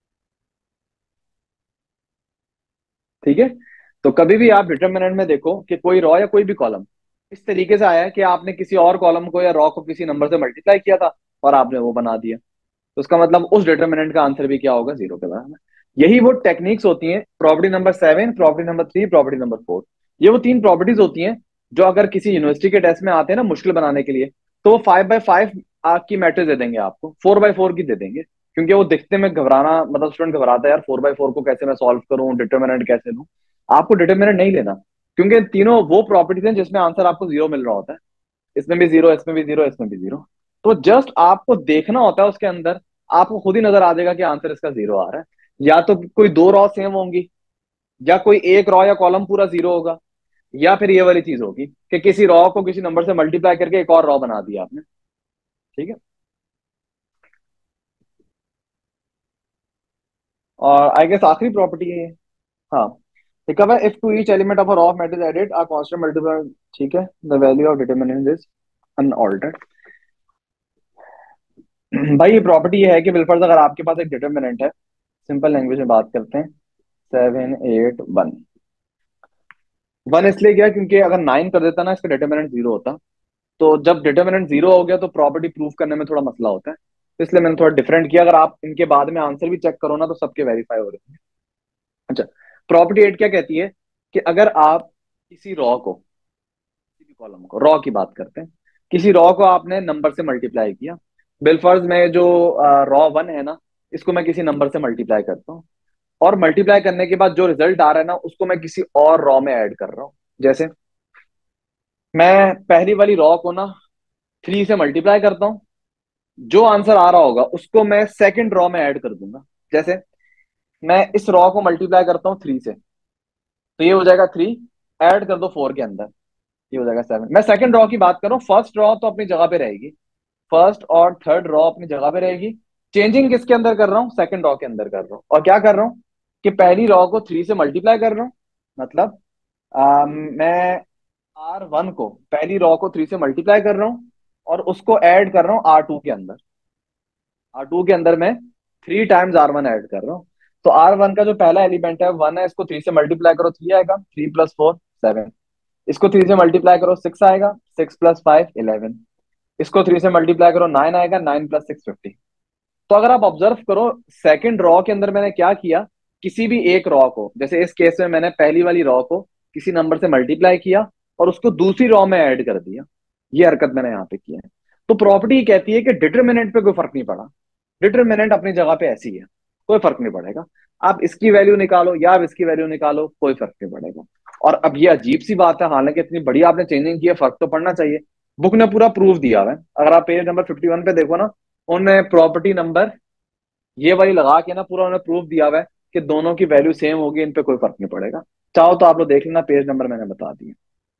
ठीक है। तो कभी भी आप डिटर्मिनेंट में देखो कि कोई रॉ या कोई भी कॉलम इस तरीके से आया है कि आपने किसी और कॉलम को या रॉ को किसी नंबर से मल्टीप्लाई किया था और आपने वो बना दिया, तो उसका मतलब उस डिटर्मिनेंट का आंसर भी क्या होगा, 0 के बराबर। यही वो टेक्निक्स होती हैं, property number 7, property number 3, property number 4। ये वो तीन प्रॉपर्टीज होती हैं जो अगर किसी यूनिवर्सिटी के टेस्ट में आते हैं ना मुश्किल बनाने के लिए, तो वो 5x5 की मैट्रिक्स दे देंगे आपको, 4x4 की दे देंगे, क्योंकि वो दिखने में घबराना, मतलब स्टूडेंट घबराता है यार 4x4 को कैसे मैं सॉल्व करूं, डिटर्मिनेंट कैसे लूं। आपको डिटर्मिनेंट नहीं लेना, क्योंकि तीनों वो प्रॉपर्टीज हैं जिसमें आंसर आपको 0 मिल रहा होता है। इसमें भी 0, इसमें भी 0, इसमें भी 0। तो जस्ट आपको देखना होता है उसके अंदर, आपको खुद ही नजर आ जाएगा कि आंसर इसका 0 आ रहा है। या तो कोई दो रॉ सेम होंगी, या कोई एक रॉ या कॉलम पूरा 0 होगा, या फिर ये वाली चीज होगी कि किसी रॉ को किसी नंबर से मल्टीप्लाई करके एक और रॉ बना दिया आपने। ठीक है। और आई गेस आखिरी प्रॉपर्टी है ये। हाँ, recover if to each element of a row matter is added a constant multiple. ठीक है, the value of determinant is unaltered. भाई ये प्रॉपर्टी ये है कि बिलफर्ज अगर आपके पास एक डिटरमिनेंट है, सिंपल लैंग्वेज में बात करते हैं, 7, 8, 1। 1 इसलिए गया क्योंकि अगर 9 कर देता ना इसका डिटरमिनेंट 0 होता। तो जब डिटरमिनेंट 0 हो गया तो प्रॉपर्टी प्रूव करने में थोड़ा मसला होता है, तो इसलिए मैंने थोड़ा डिफरेंट किया। अगर आप इनके बाद में आंसर भी चेक करो ना तो सबके वेरीफाई हो रहे हैं। अच्छा, प्रॉपर्टी 8 क्या कहती है कि अगर आप किसी रॉ को, किसी भी कॉलम को, रॉ की बात करते हैं, किसी रॉ को आपने नंबर से मल्टीप्लाई किया। बिलफर्ज में जो रॉ 1 है ना, इसको मैं किसी नंबर से मल्टीप्लाई करता हूँ, और मल्टीप्लाई करने के बाद जो रिजल्ट आ रहा है ना उसको मैं किसी और रॉ में ऐड कर रहा हूँ। जैसे मैं पहली वाली रॉ को ना 3 से मल्टीप्लाई करता हूँ, जो आंसर आ रहा होगा उसको मैं सेकंड रॉ में ऐड कर दूंगा। जैसे मैं इस रॉ को मल्टीप्लाई करता हूँ 3 से, तो ये हो जाएगा 3, ऐड कर दो 4 के अंदर, ये हो जाएगा 7। मैं सेकंड रॉ की बात कर रहा हूँ, फर्स्ट रॉ तो अपनी जगह पे रहेगी, फर्स्ट और थर्ड रॉ अपनी जगह पे रहेगी। चेंजिंग किसके अंदर कर रहा हूँ, सेकंड रॉ के अंदर कर रहा हूँ। और क्या कर रहा हूँ कि पहली रॉ को 3 से मल्टीप्लाई कर रहा हूँ, मतलब मैं R1 को, पहली रॉ को 3 से मल्टीप्लाई कर रहा हूँ और उसको ऐड कर रहा हूँ R2 के अंदर। R2 के अंदर मैं 3 टाइम्स R1 ऐड कर रहा हूँ। तो R1 का जो पहला एलिमेंट है 1 है, इसको 3 से मल्टीप्लाई करो 3 आएगा, 3 + 4 7। इसको 3 से मल्टीप्लाई करो 6 आएगा, 6 + 5 11। इसको 3 से मल्टीप्लाई करो 9 आएगा, 9 + 6 50। तो अगर आप ऑब्जर्व करो सेकंड रॉ के अंदर मैंने क्या किया, किसी भी एक रॉ को, जैसे इस केस में मैंने पहली वाली रॉ को किसी नंबर से मल्टीप्लाई किया और उसको दूसरी रॉ में ऐड कर दिया। ये हरकत मैंने यहाँ पे किया है। तो प्रॉपर्टी कहती है कि डिटरमिनेंट पे कोई फर्क नहीं पड़ा, डिटरमिनेंट अपनी जगह पे ऐसी है, कोई फर्क नहीं पड़ेगा। आप इसकी वैल्यू निकालो या आप इसकी वैल्यू निकालो, कोई फर्क नहीं पड़ेगा। और अब ये अजीब सी बात है, हालांकि इतनी बड़ी आपने चेंजिंग की है, फर्क तो पड़ना चाहिए। बुक ने पूरा प्रूफ दिया हुआ है, अगर आप पेज नंबर 51 पे देखो ना, उन्होंने प्रॉपर्टी नंबर ये वाली लगा के ना पूरा उन्होंने प्रूफ दिया हुआ है कि दोनों की वैल्यू सेम होगी, इन पे कोई फर्क नहीं पड़ेगा। चाहो तो आप लोग देख लेना, पेज नंबर मैंने बता दिया।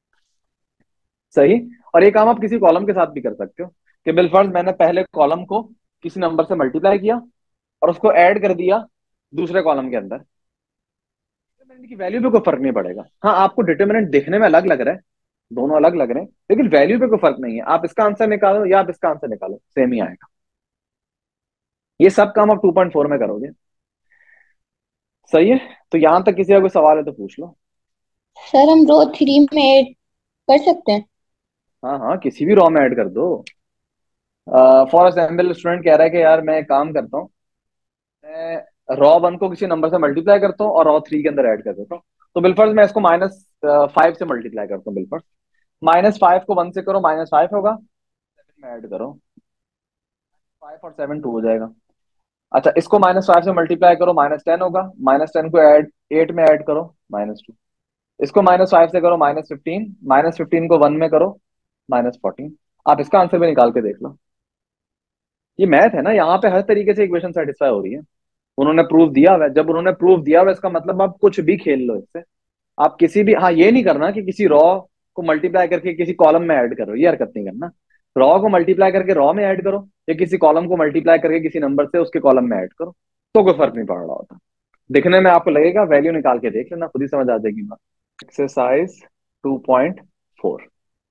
सही। और ये काम आप किसी कॉलम के साथ भी कर सकते हो कि बिलफर्ज मैंने पहले कॉलम को किसी नंबर से मल्टीप्लाई किया और उसको ऐड कर दिया दूसरे कॉलम के अंदर, डिटरमिनेंट की वैल्यू पे कोई फर्क नहीं पड़ेगा। हाँ, आपको डिटरमिनेंट देखने में अलग लग रहा है, दोनों अलग लग रहे हैं, लेकिन वैल्यू पे कोई फर्क नहीं है। आप इसका आंसर निकालो या आप इसका आंसर निकालो, सेम ही आएगा। ये सब काम आप 2.4 में करोगे। सही है। तो यहां तक किसी का कोई सवाल है तो पूछ लो। सर हम रो 3 में ऐड कर सकते हैं? हाँ हाँ, किसी भी रॉ में ऐड कर दो। फॉर एग्जाम्पल स्टूडेंट कह रहा है कि यार मैं एक काम करता हूँ, मैं रॉ 1 को किसी नंबर से मल्टीप्लाई करता हूँ और रॉ 3 के अंदर ऐड कर देता हूँ। तो बिलफर्ज मैं इसको -5 से मल्टीप्लाई करता हूँ। बिलफर्ज -5 को 1 से करो, -5 होगा, 7 में ऐड करो, 5 और 7 2 हो जाएगा। अच्छा, इसको -5 से मल्टीप्लाई करो, -10 होगा, -10 को 8 में ऐड करो, -2। इसको -5 से करो, -15, -15 को 1 में करो, -14। आप इसका आंसर भी निकाल के देख लो। ये मैथ है ना, यहाँ पे हर तरीके से इक्वेशन सेटिस्फाई हो रही है। उन्होंने प्रूफ दिया हुआ है, जब उन्होंने प्रूफ दिया हुआ है इसका मतलब आप कुछ भी खेल लो इससे। आप किसी भी, हाँ ये नहीं करना कि किसी रॉ को मल्टीप्लाई करके किसी कॉलम में ऐड करो, ये हरकत नहीं करना। रॉ को मल्टीप्लाई करके रॉ में ऐड करो, या किसी कॉलम को मल्टीप्लाई करके किसी नंबर से उसके कॉलम में ऐड करो, तो कोई फर्क नहीं पड़ रहा होता। दिखने में आपको लगेगा, वैल्यू निकाल के देख लेना, खुद ही समझ आ जाएगी बात। एक्सरसाइज 2.4।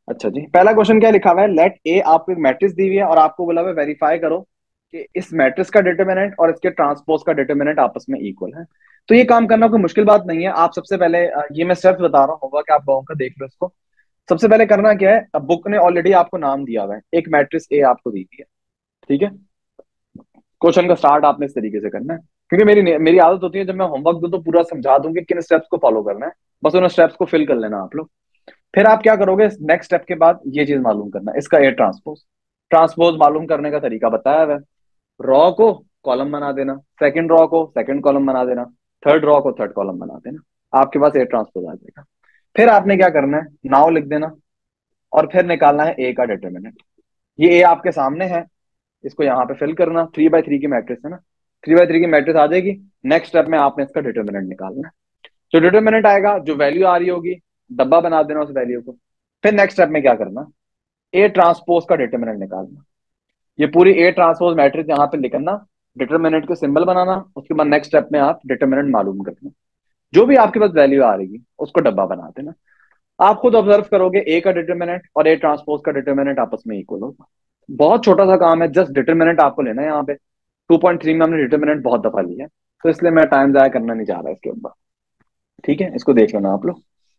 अच्छा जी, पहला क्वेश्चन क्या लिखा हुआ है, लेट ए, आपको एक मैट्रिक्स दी हुई है और आपको बोला हुआ है वेरीफाई करो कि इस मैट्रिक्स का डिटरमिनेंट और इसके ट्रांसपोज का डिटरमिनेंट आपस में इक्वल है। तो ये काम करना कोई मुश्किल बात नहीं है। आप सबसे पहले ये मैं स्टेप्स बता रहा हूँ, होगा कि आप लोगों का देख लो इसको। सबसे पहले करना क्या है, अब बुक ने ऑलरेडी आपको नाम दिया हुआ है, एक मैट्रिक्स ए आपको दी हुई है, ठीक है। क्वेश्चन का स्टार्ट आपने इस तरीके से करना है, क्योंकि मेरी मेरी आदत होती है जब मैं होमवर्क दूं तो पूरा समझा दूं कि किन स्टेप्स को फॉलो करना है, बस उन स्टेप्स को फिल कर लेना आप लोग। फिर आप क्या करोगे, नेक्स्ट स्टेप के बाद ये चीज मालूम करना है, इसका ए ट्रांसपोज। ट्रांसपोज मालूम करने का तरीका बताया हुआ है, रॉ को कॉलम बना देना, सेकंड रॉ को सेकंड कॉलम बना देना, थर्ड रॉ को थर्ड कॉलम बना देना, आपके पास ए ट्रांसपोज आ जाएगा। फिर आपने क्या करना है, नाउ लिख देना और फिर निकालना है ए का डिटर्मिनेंट। ये ए आपके सामने है, इसको यहाँ पे फिल करना, 3 by 3 की मैट्रिक्स है ना, 3 by 3 की मैट्रिक्स आ जाएगी। नेक्स्ट स्टेप में आपने इसका डिटर्मिनेंट निकालना है, जो डिटर्मिनेंट आएगा, जो वैल्यू आ रही होगी, डब्बा बना देना उस वैल्यू को। फिर नेक्स्ट स्टेप में क्या करना, ए ट्रांसपोज का डिटर्मिनेंट निकालना। ये पूरी ए ट्रांसपोज मैट्रिक्स यहाँ पे लिखना, डिटर्मिनेंट के सिंबल बनाना, उसके बाद नेक्स्ट स्टेप में आप डिटर्मिनेंट मालूम करना, जो भी आपके पास वैल्यू आ रही उसको डब्बा बना देना। आप खुद ऑब्जर्व करोगे ए का डिटर्मिनेंट और ए ट्रांसपोज का डिटर्मिनेंट आपस में इक्वल होगा। बहुत छोटा सा काम है, जस्ट डिटर्मिनेंट आपको लेना है। यहाँ पे 2.3 में हमने डिटर्मिनेंट बहुत दफा लिया है, तो इसलिए मैं टाइम जाया करना नहीं चाह रहा इसके ऊपर, ठीक है। इसको देख लेना आप लोग।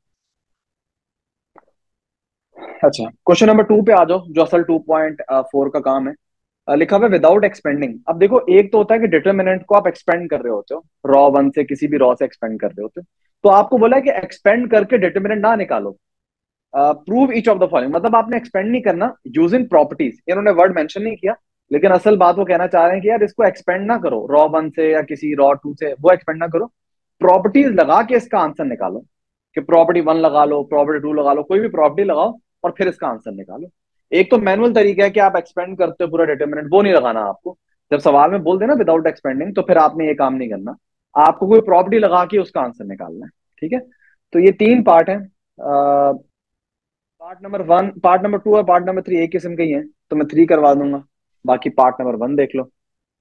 अच्छा, क्वेश्चन नंबर 2 पे आ जाओ, जो असल 2.4 का काम है। लिखा हुआ है विदाउट एक्सपेंडिंग। अब देखो, एक तो होता है कि डिटर्मिनेंट को आप एक्सपेंड कर रहे होते हो, रॉ वन से किसी भी रॉ से एक्सपेंड कर रहे होते हो, तो आपको बोला है कि एक्सपेंड करके डिटर्मिनेंट ना निकालो, prove each of the following. मतलब आपने एक्सपेंड नहीं करना, यूजिंग प्रॉपर्टीज, इन्होंने वर्ड मेंशन नहीं किया, लेकिन असल बात वो कहना चाह रहे हैं कि यार इसको एक्सपेंड ना करो, रॉ वन से या किसी रॉ टू से वो एक्सपेंड ना करो, प्रॉपर्टीज लगा के इसका आंसर निकालो। कि प्रॉपर्टी वन लगा लो, प्रॉपर्टी टू लगा लो, कोई भी प्रॉपर्टी लगाओ और फिर इसका आंसर निकालो। एक तो मैनुअल तरीका है कि आप एक्सपेंड करते हो पूरा डिटर्मिनेंट, वो नहीं लगाना आपको। जब सवाल में बोल देना विदाउट एक्सपेंडिंग, तो फिर आपने ये काम नहीं करना, आपको कोई प्रॉपर्टी लगा के उसका आंसर निकालना है, ठीक है। तो ये 3 पार्ट है। पार्ट नंबर 1, पार्ट नंबर 2 और पार्ट नंबर 3 एक किस्म के ही है, तो मैं 3 करवा दूंगा, बाकी पार्ट नंबर 1 देख लो।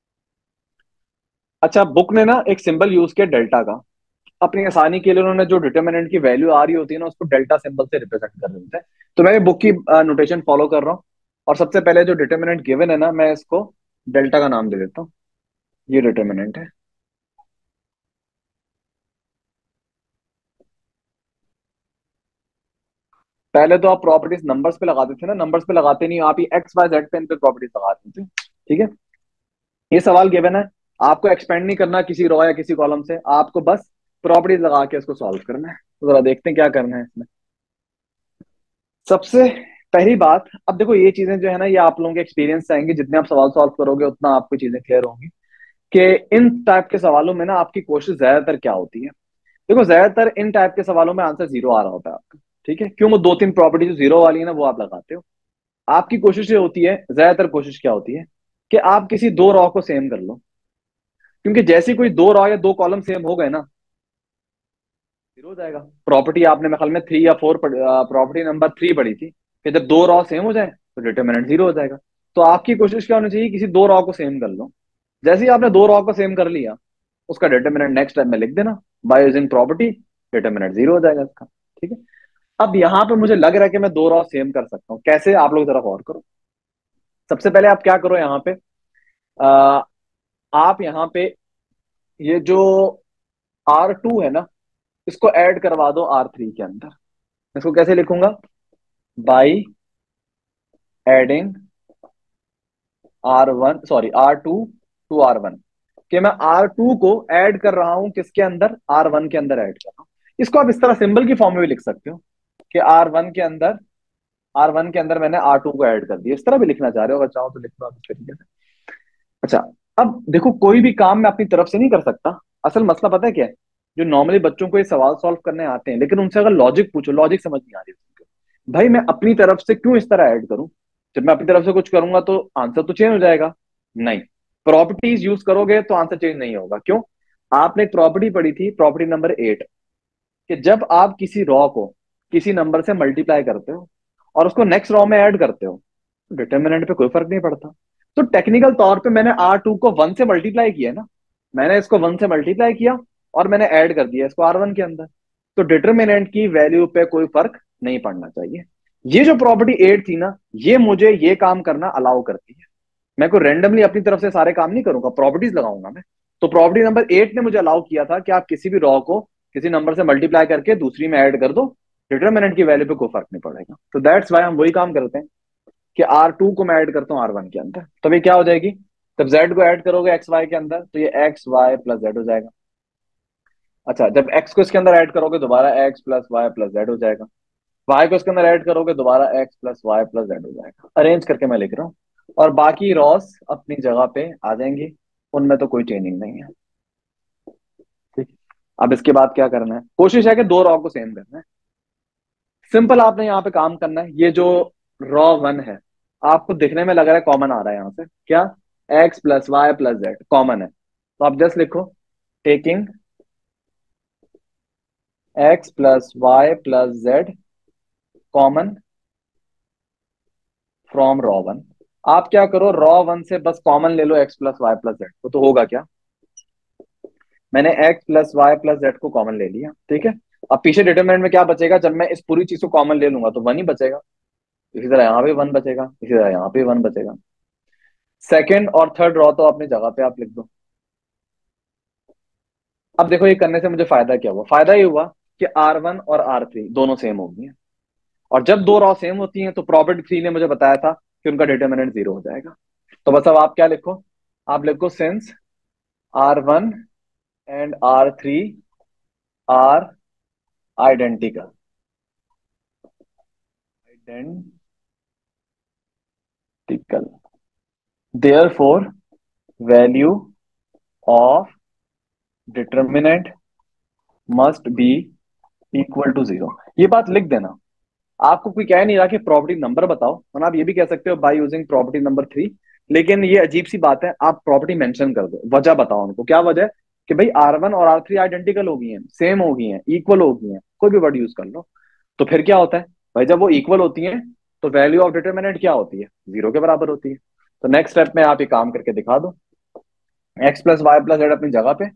अच्छा, बुक ने ना एक सिंबल यूज किया डेल्टा का, अपनी आसानी के लिए उन्होंने जो डिटर्मिनेंट की वैल्यू आ रही होती है ना, उसको डेल्टा सिंबल से रिप्रेजेंट कर देते हैं। तो मैं बुक की नोटेशन फॉलो कर रहा हूँ, और सबसे पहले जो डिटर्मिनेंट गिवन है ना, मैं इसको डेल्टा का नाम दे देता हूँ, ये डिटर्मिनेंट है। पहले तो आप प्रॉपर्टीज नंबर्स पे लगाते थे ना, नंबर्स पे लगाते नहीं, आप ये एक्स वाई जेड पे इन पे प्रॉपर्टीज लगाते थे, ठीक है। ये सवाल गिवन है, आपको एक्सपेंड नहीं करना किसी रॉ या किसी कॉलम से, आपको बस प्रॉपर्टीज लगा के इसको सॉल्व करना है। तो जरा देखते हैं क्या करना है इसमें। सबसे पहली बात, अब देखो ये चीजें जो है ना, ये आप लोगों के एक्सपीरियंस से आएंगे, जितने आप सवाल सॉल्व करोगे उतना आपको चीजें क्लियर होंगी कि इन टाइप के सवालों में ना आपकी कोशिश ज्यादातर क्या होती है। देखो, ज्यादातर इन टाइप के सवालों में आंसर जीरो आ रहा होता है आपका, ठीक है। क्यों, वो 2-3 प्रॉपर्टी जो जीरो वाली है ना, वो आप लगाते हो। आपकी कोशिश ये होती है, ज्यादातर कोशिश क्या होती है कि आप किसी दो रॉ को सेम कर लो, क्योंकि जैसे कोई दो रॉ या दो कॉलम सेम हो गए ना, जीरो हो जाएगा। प्रॉपर्टी आपने मेरे ख्याल में 3 या 4, प्रॉपर्टी नंबर 3 पढ़ी थी कि जब दो रॉ सेम हो जाए तो डिटर्मिनेंट जीरो हो जाएगा। तो आपकी कोशिश क्या होनी चाहिए, किसी दो रॉ को सेम कर लो। जैसे ही आपने दो रॉ को सेम कर लिया, उसका डिटर्मिनेंट नेक्स्ट टाइम में लिख देना, by using property, determinant zero हो जाएगा इसका, ठीक है। अब यहाँ पे मुझे लग रहा है कि मैं दो रॉ सेम कर सकता हूँ, कैसे, आप लोग जरा गौर करो। सबसे पहले आप क्या करो, यहाँ पे आ, आप यहाँ पे ये जो R2 है ना, इसको ऐड करवा दो R3 के अंदर। इसको कैसे लिखूंगा, by adding R1, sorry R2 to R1, कि मैं R2 को ऐड कर रहा हूं किसके अंदर, R1 के अंदर ऐड कर रहा हूं। इसको आप इस तरह सिंबल की फॉर्म में भी लिख सकते हो कि R1 के अंदर मैंने R2 को ऐड कर दिया, इस तरह भी लिखना चाह रहे हो, अगर चाहो तो लिख लो आप इस तरीके से। अच्छा, अब देखो, कोई भी काम मैं अपनी तरफ से नहीं कर सकता। असल मसला पता है क्या है, जो नॉर्मली बच्चों को ये सवाल सॉल्व करने आते हैं, लेकिन उनसे अगर लॉजिक पूछो, लॉजिक समझ नहीं आ रही उनको। भाई मैं अपनी तरफ से क्यों इस तरह ऐड करूं, जब मैं अपनी तरफ से कुछ करूंगा तो आंसर तो चेंज हो जाएगा। नहीं, प्रॉपर्टीज यूज करोगे तो आंसर चेंज नहीं होगा। क्यों, आपने एक प्रॉपर्टी पढ़ी थी, प्रॉपर्टी नंबर 8, कि जब आप किसी रॉ को किसी नंबर से मल्टीप्लाई करते हो और उसको नेक्स्ट रॉ में ऐड करते हो, तो डिटर्मिनेंट पे कोई फर्क नहीं पड़ता। तो टेक्निकल तौर पे मैंने R2 को 1 से मल्टीप्लाई किया ना, मैंने इसको 1 से मल्टीप्लाई किया और मैंने ऐड कर दिया इसको R1 के अंदर, तो डिटर्मिनेंट की वैल्यू पे कोई फर्क नहीं पड़ना चाहिए। ये जो प्रॉपर्टी 8 थी ना, ये मुझे ये काम करना अलाउ करती है। मैं को रेंडमली अपनी तरफ से सारे काम नहीं करूंगा, प्रॉपर्टीज लगाऊंगा मैं। तो प्रॉपर्टी नंबर 8 ने मुझे अलाउ किया था कि आप किसी भी रॉ को किसी नंबर से मल्टीप्लाई करके दूसरी में ऐड कर दो, डिटरमिनेंट की वैल्यू पे कोई फर्क नहीं पड़ेगा। तो दैट्स वाई हम वही काम करते हैं कि R2 को मैं ऐड करता हूँ R1 के अंदर, तब ये क्या हो जाएगी, जब Z को ऐड करोगे एक्स वाई के अंदर तो ये एक्स वाई प्लस जेड हो जाएगा। अच्छा, जब x को इसके अंदर ऐड करोगे दोबारा x plus Y plus Z हो जाएगा। y को इसके अंदर ऐड करोगे दोबारा x plus Y plus Z हो जाएगा। अरेंज करके मैं लिख रहा हूँ, और बाकी रॉस अपनी जगह पे आ जाएंगी, उनमें तो कोई चेंजिंग नहीं है। ठीक है, अब इसके बाद क्या करना है, कोशिश है कि दो रॉ को सेम करना है। सिंपल आपने यहाँ पे काम करना है, ये जो रॉ 1 है आपको दिखने में लग रहा है कॉमन आ रहा है यहाँ से, क्या, x plus Y plus Z common है, तो आप जस्ट लिखो taking x plus Y plus Z common from row 1। आप क्या करो, रॉ 1 से बस कॉमन ले लो x plus Y plus Z को, तो होगा क्या, मैंने x plus Y plus Z को कॉमन ले लिया। ठीक है, अब पीछे डिटरमिनेंट में क्या बचेगा, जब मैं इस पूरी चीज को कॉमन ले लूंगा तो 1 ही बचेगा, इसी तरह यहाँ पे 1 बचेगा, इसी तरह यहाँ पे 1 बचेगा। सेकंड और थर्ड रॉ तो अपनी जगह पे आप लिख दो। अब देखो ये करने से मुझे फायदा क्या हुआ, फायदा ये हुआ कि R1 और R3 दोनों सेम हो गई हैं, और जब दो रॉ सेम होती हैं तो प्रॉपर्टी 3 ने मुझे बताया था कि उनका डिटरमिनेंट 0 हो जाएगा। तो बस अब आप क्या लिखो, आप लिखो since R1 and R3 are identical, identical, therefore value of determinant must be equal to 0। ये बात लिख देना। आपको कोई कह नहीं रहा कि प्रॉपर्टी नंबर बताओ, वरना आप ये भी कह सकते हो बाय यूजिंग प्रॉपर्टी नंबर 3, लेकिन ये अजीब सी बात है, आप प्रॉपर्टी मेंशन कर दो, वजह बताओ उनको, क्या वजह है कि भाई R1 और R3 आइडेंटिकल हो गई हैं, सेम हो गई हैं, इक्वल हो गई हैं, कोई भी वर्ड यूज कर लो। तो फिर क्या होता है भाई, जब वो इक्वल होती हैं तो वैल्यू ऑफ डिटरमिनेंट क्या होती है, 0 के बराबर होती है। तो नेक्स्ट स्टेप में आप ये काम करके दिखा दो, x plus Y plus Z अपनी जगह पे,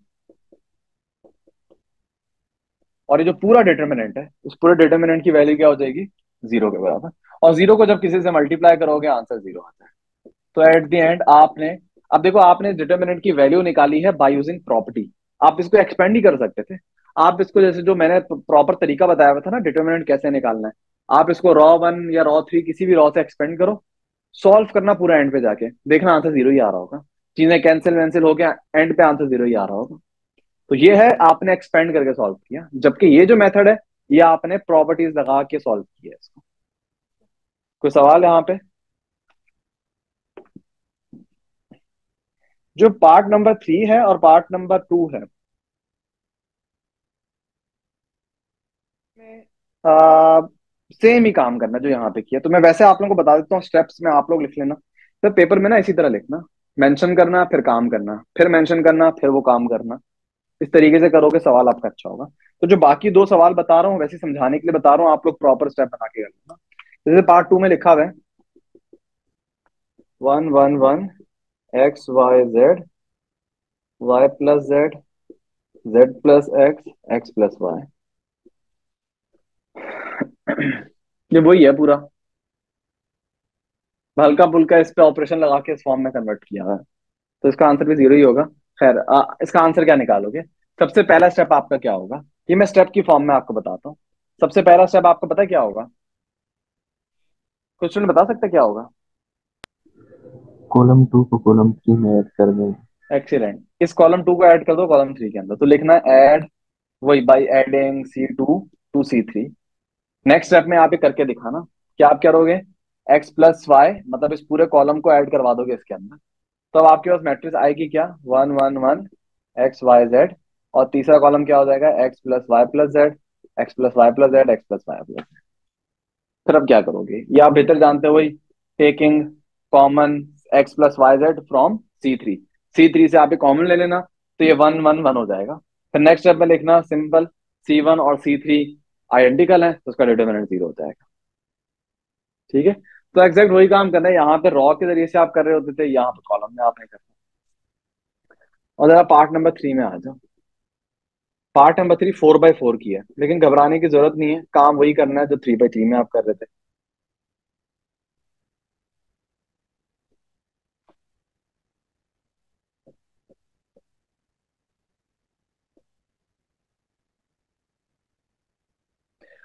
और ये जो पूरा डिटरमिनेंट है उस पूरे डिटरमिनेंट की वैल्यू क्या हो जाएगी, 0 के बराबर। और 0 को जब किसी से मल्टीप्लाई करोगे आंसर 0 आता है। तो एट द एंड आपने, अब देखो आपने डिटरमिनेंट की वैल्यू निकाली है बाय यूजिंग प्रॉपर्टी, आप इसको एक्सपेंड ही कर सकते थे। आप इसको जैसे जो मैंने प्रॉपर तरीका बताया हुआ था ना डिटरमिनेंट कैसे निकालना है, आप इसको रॉ 1 या रॉ 3 किसी भी रॉ से एक्सपेंड करो, सॉल्व करना पूरा एंड पे जाके, देखना आंसर 0 ही आ रहा होगा, चीजें कैंसिल वैंसिल हो गया, एंड पे आंसर 0 ही आ रहा होगा। तो ये है आपने एक्सपेंड करके सॉल्व किया, जबकि ये जो मेथड है ये आपने प्रॉपर्टीज लगा के सॉल्व किया है इसको। कोई सवाल यहाँ पे, जो पार्ट नंबर 3 है और पार्ट नंबर 2 है, सेम ही काम करना जो यहाँ पे किया। तो मैं वैसे आप लोगों को बता देता हूँ स्टेप्स में, आप लोग लिख लेना। तो पेपर में ना इसी तरह लिखना, मेंशन करना फिर काम करना, फिर मेंशन करना फिर वो काम करना, इस तरीके से करोगे सवाल आपका अच्छा होगा। तो जो बाकी दो सवाल बता रहा हूँ वैसे समझाने के लिए बता रहा हूँ, आप लोग प्रॉपर स्टेप बना के कर लेना। जैसे पार्ट 2 में लिखा हुआ है 1 1 1 X Y Z, Y plus Z, Z plus X, X plus Y. ये वही है पूरा, हल्का फुल्का इस पे ऑपरेशन लगा के इस फॉर्म में कन्वर्ट किया है, तो इसका आंसर भी 0 ही होगा। खैर इसका आंसर क्या निकालोगे, सबसे पहला स्टेप आपका क्या होगा, ये मैं स्टेप की फॉर्म में आपको बताता हूँ। सबसे पहला स्टेप आपको पता है क्या होगा, क्वेश्चन बता सकते हैं क्या होगा। कॉलम 2 को कॉलम 3 में ऐड कर दें। एक्सीलेंट, इस कॉलम 2 को ऐड कर दो कॉलम 3 के अंदर, तो लिखना है ऐड, वही by adding C2 to C3। Next step में आप ये करके दिखाना, क्या आप करोगे, x प्लस वाई मतलब इस पूरे कॉलम को ऐड करवा दोगे इसके अंदर, तो अब आपके पास मैट्रिक्स आएगी क्या, 1 1 1 एक्स वाई जेड, और तीसरा कॉलम क्या हो जाएगा, x plus Y plus Z, X plus Y plus Z, X plus Y plus. फिर अब क्या करोगे, ये आप बेहतर जानते हो, वही taking common x plus Y Z from C3 से आप ये कॉमन ले लेना, तो ये 1 1 1 हो जाएगा। फिर नेक्स्ट स्टेप में लिखना सिंपल, C1 और C3 आइडेंटिकल है तो उसका डिटरमिनेंट 0 हो जाएगा। ठीक है, तो एग्जैक्ट वही काम करना है, यहाँ पे रॉ के जरिए से आप कर रहे होते थे, यहाँ पे कॉलम में आपने करना। और जरा पार्ट नंबर 3 में आ जाओ। पार्ट नंबर 3 4 बाई 4 की है, लेकिन घबराने की जरूरत नहीं है, काम वही करना है जो 3 बाई 3 में आप कर रहे थे।